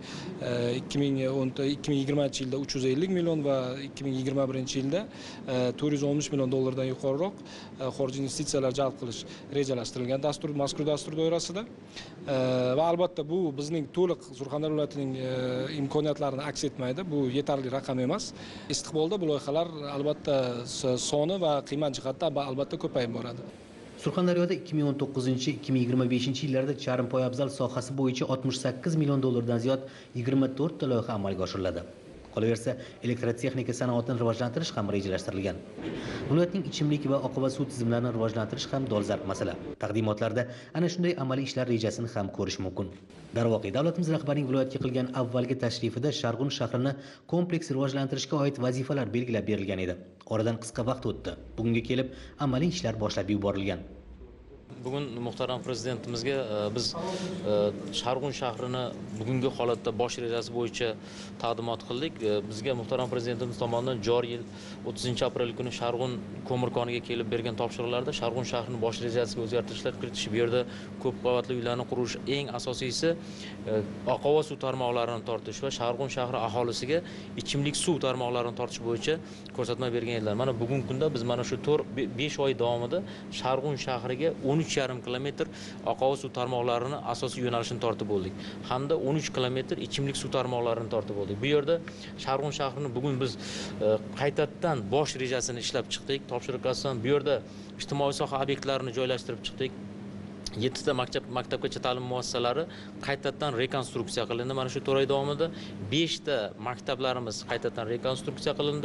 2020 yilda 350 million va 2021 yilda 413 million dollardan yuqoriroq xorijiy investitsiyalar jalb qilish rejalashtirilgan mazkur dastur doirasida va albatta bu bizning to'liq Surxondaryo viloyatining imkoniyatlarini aks etmaydi. Bu yetarli raqam emas. Istiqbolda bu loyihalar albatta soni va qiymat jihatdan albatta ko'payib boradi. Surxondaryoda 2019-2025 yillarda charm poyabzal sohasi bo'yicha 68 million dollardan ziyod 24 ta loyiha amalga oshiriladi. Qolaversa, elektrotexnika sanoatini rivojlantirish ham rejalashtirilgan. Viloyatning ichimlik va oqova suv tizimlarini rivojlantirish ham dolzarb masala. Taqdimotlarda ana shunday amaliy ishlar rejasini ham ko'rish mumkin. Darvoqe, davlatimiz rahbarining viloyatga qilgan avvalgi tashrifida Sharg'un shahrini kompleks rivojlantirishga oid vazifalar belgilab berilgan edi. Oradan qisqa vaqt o'tdi. Bugunga kelib amaliy ishlar boshlab yuborilgan. Bugun muhtaram prezidentimizga biz Sharg'un shahrini bugungi holatda bosh rejasi bo'yicha taqdimot qildik. Bizga muhtaram prezidentimiz tomonidan joriy yil 30-aprel kuni Sharg'un ko'mir koniga kelib bergan topshiriqlarda Sharg'un shahrining bosh rejasiga o'zgartirishlar kiritish, bu yerda ko'p qavatli uylarni qurish, eng asosiysi oqova suv tarmoqlarini tortish va Sharg'un shahri aholisiga ichimlik suv tarmoqlarini tortish bo'yicha ko'rsatma bergan edilar. Mana bugungi kunda biz mana shu 5 oy davomida Sharg'un shahriga 13,5 kilometr oqova suv tarmoqlarini asosiy yo'nalishini tortib bo'ldik. Hamda 13 kilometr ichimlik suv tarmoqlarini tortib bo'ldik. Bu yerda Sharg'un shahrini bugun biz qaytadan bosh rejasini ishlab chiqdik. Topshiriq asosida bu yerda ijtimoiy soha obyektlarini joylashtirib chiqdik. 7 ta maktabgacha ta'lim muassasalari qaytadan rekonstruksiya qilindi. Mana shu 4 oy davomida 5 ta maktablarimiz qaytadan rekonstruksiya qilindi.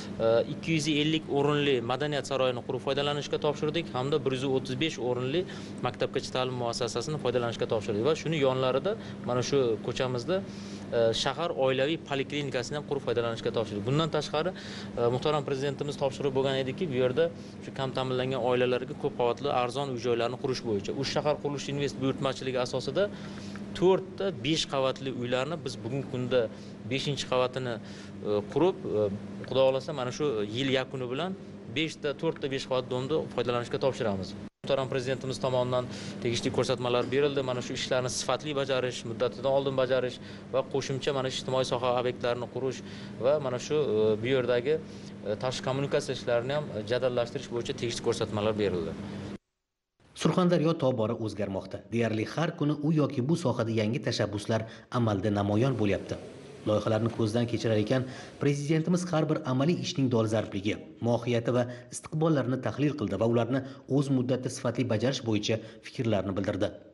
250 o'rinli madaniyat saroyini qurib foydalanishga topshirdik hamda 135 o'rinli maktabgacha ta'lim muassasasini foydalanishga topshirdik va shuni yonlarida mana shu ko'chamizda shahar oilaviy poliklinikasini ham qurib foydalanishga topshirdik. Bundan tashqari muhtaram prezidentimiz topshiriq bo'lgan ediki, bu yerda shu kam ta'minlangan oilalarga ko'p qavatli arzon uy-joylarni qurish bo'yicha shahar qurilish invest buyurtmachiligi asosida 4 ta 5 qavatli uylarni biz bugungi kunda 5-qavatini qurib, xudo xolasa mana shu yil yakuni bilan 4 ta 5 qavat domda foydalanishga topshiramiz. Muhtaram prezidentimiz tomonidan tegishli ko'rsatmalar berildi. Mana shu ishlarni sifatli bajarish, muddatidan oldin bajarish va qo'shimcha mana shu ijtimoiy soha obyektlarini qurish va mana shu bu yerdagi tashqi kommunikatsiya ishlarini ham jadallashtirish bo'yicha tegishli ko'rsatmalar berildi. Surxondaryo tobora o'zgarmoqda. Deyarli har kuni u yoki bu sohada yangi tashabbuslar amalda namoyon bo'lyapti. Loyihalarni ko'zdan kechirar ekan, prezidentimiz har bir amaliy ishning dolzarbligi, mohiyati va istiqbollarini tahlil qildi va ularni o'z muddatida sifatli bajarish bo'yicha fikrlarni bildirdi.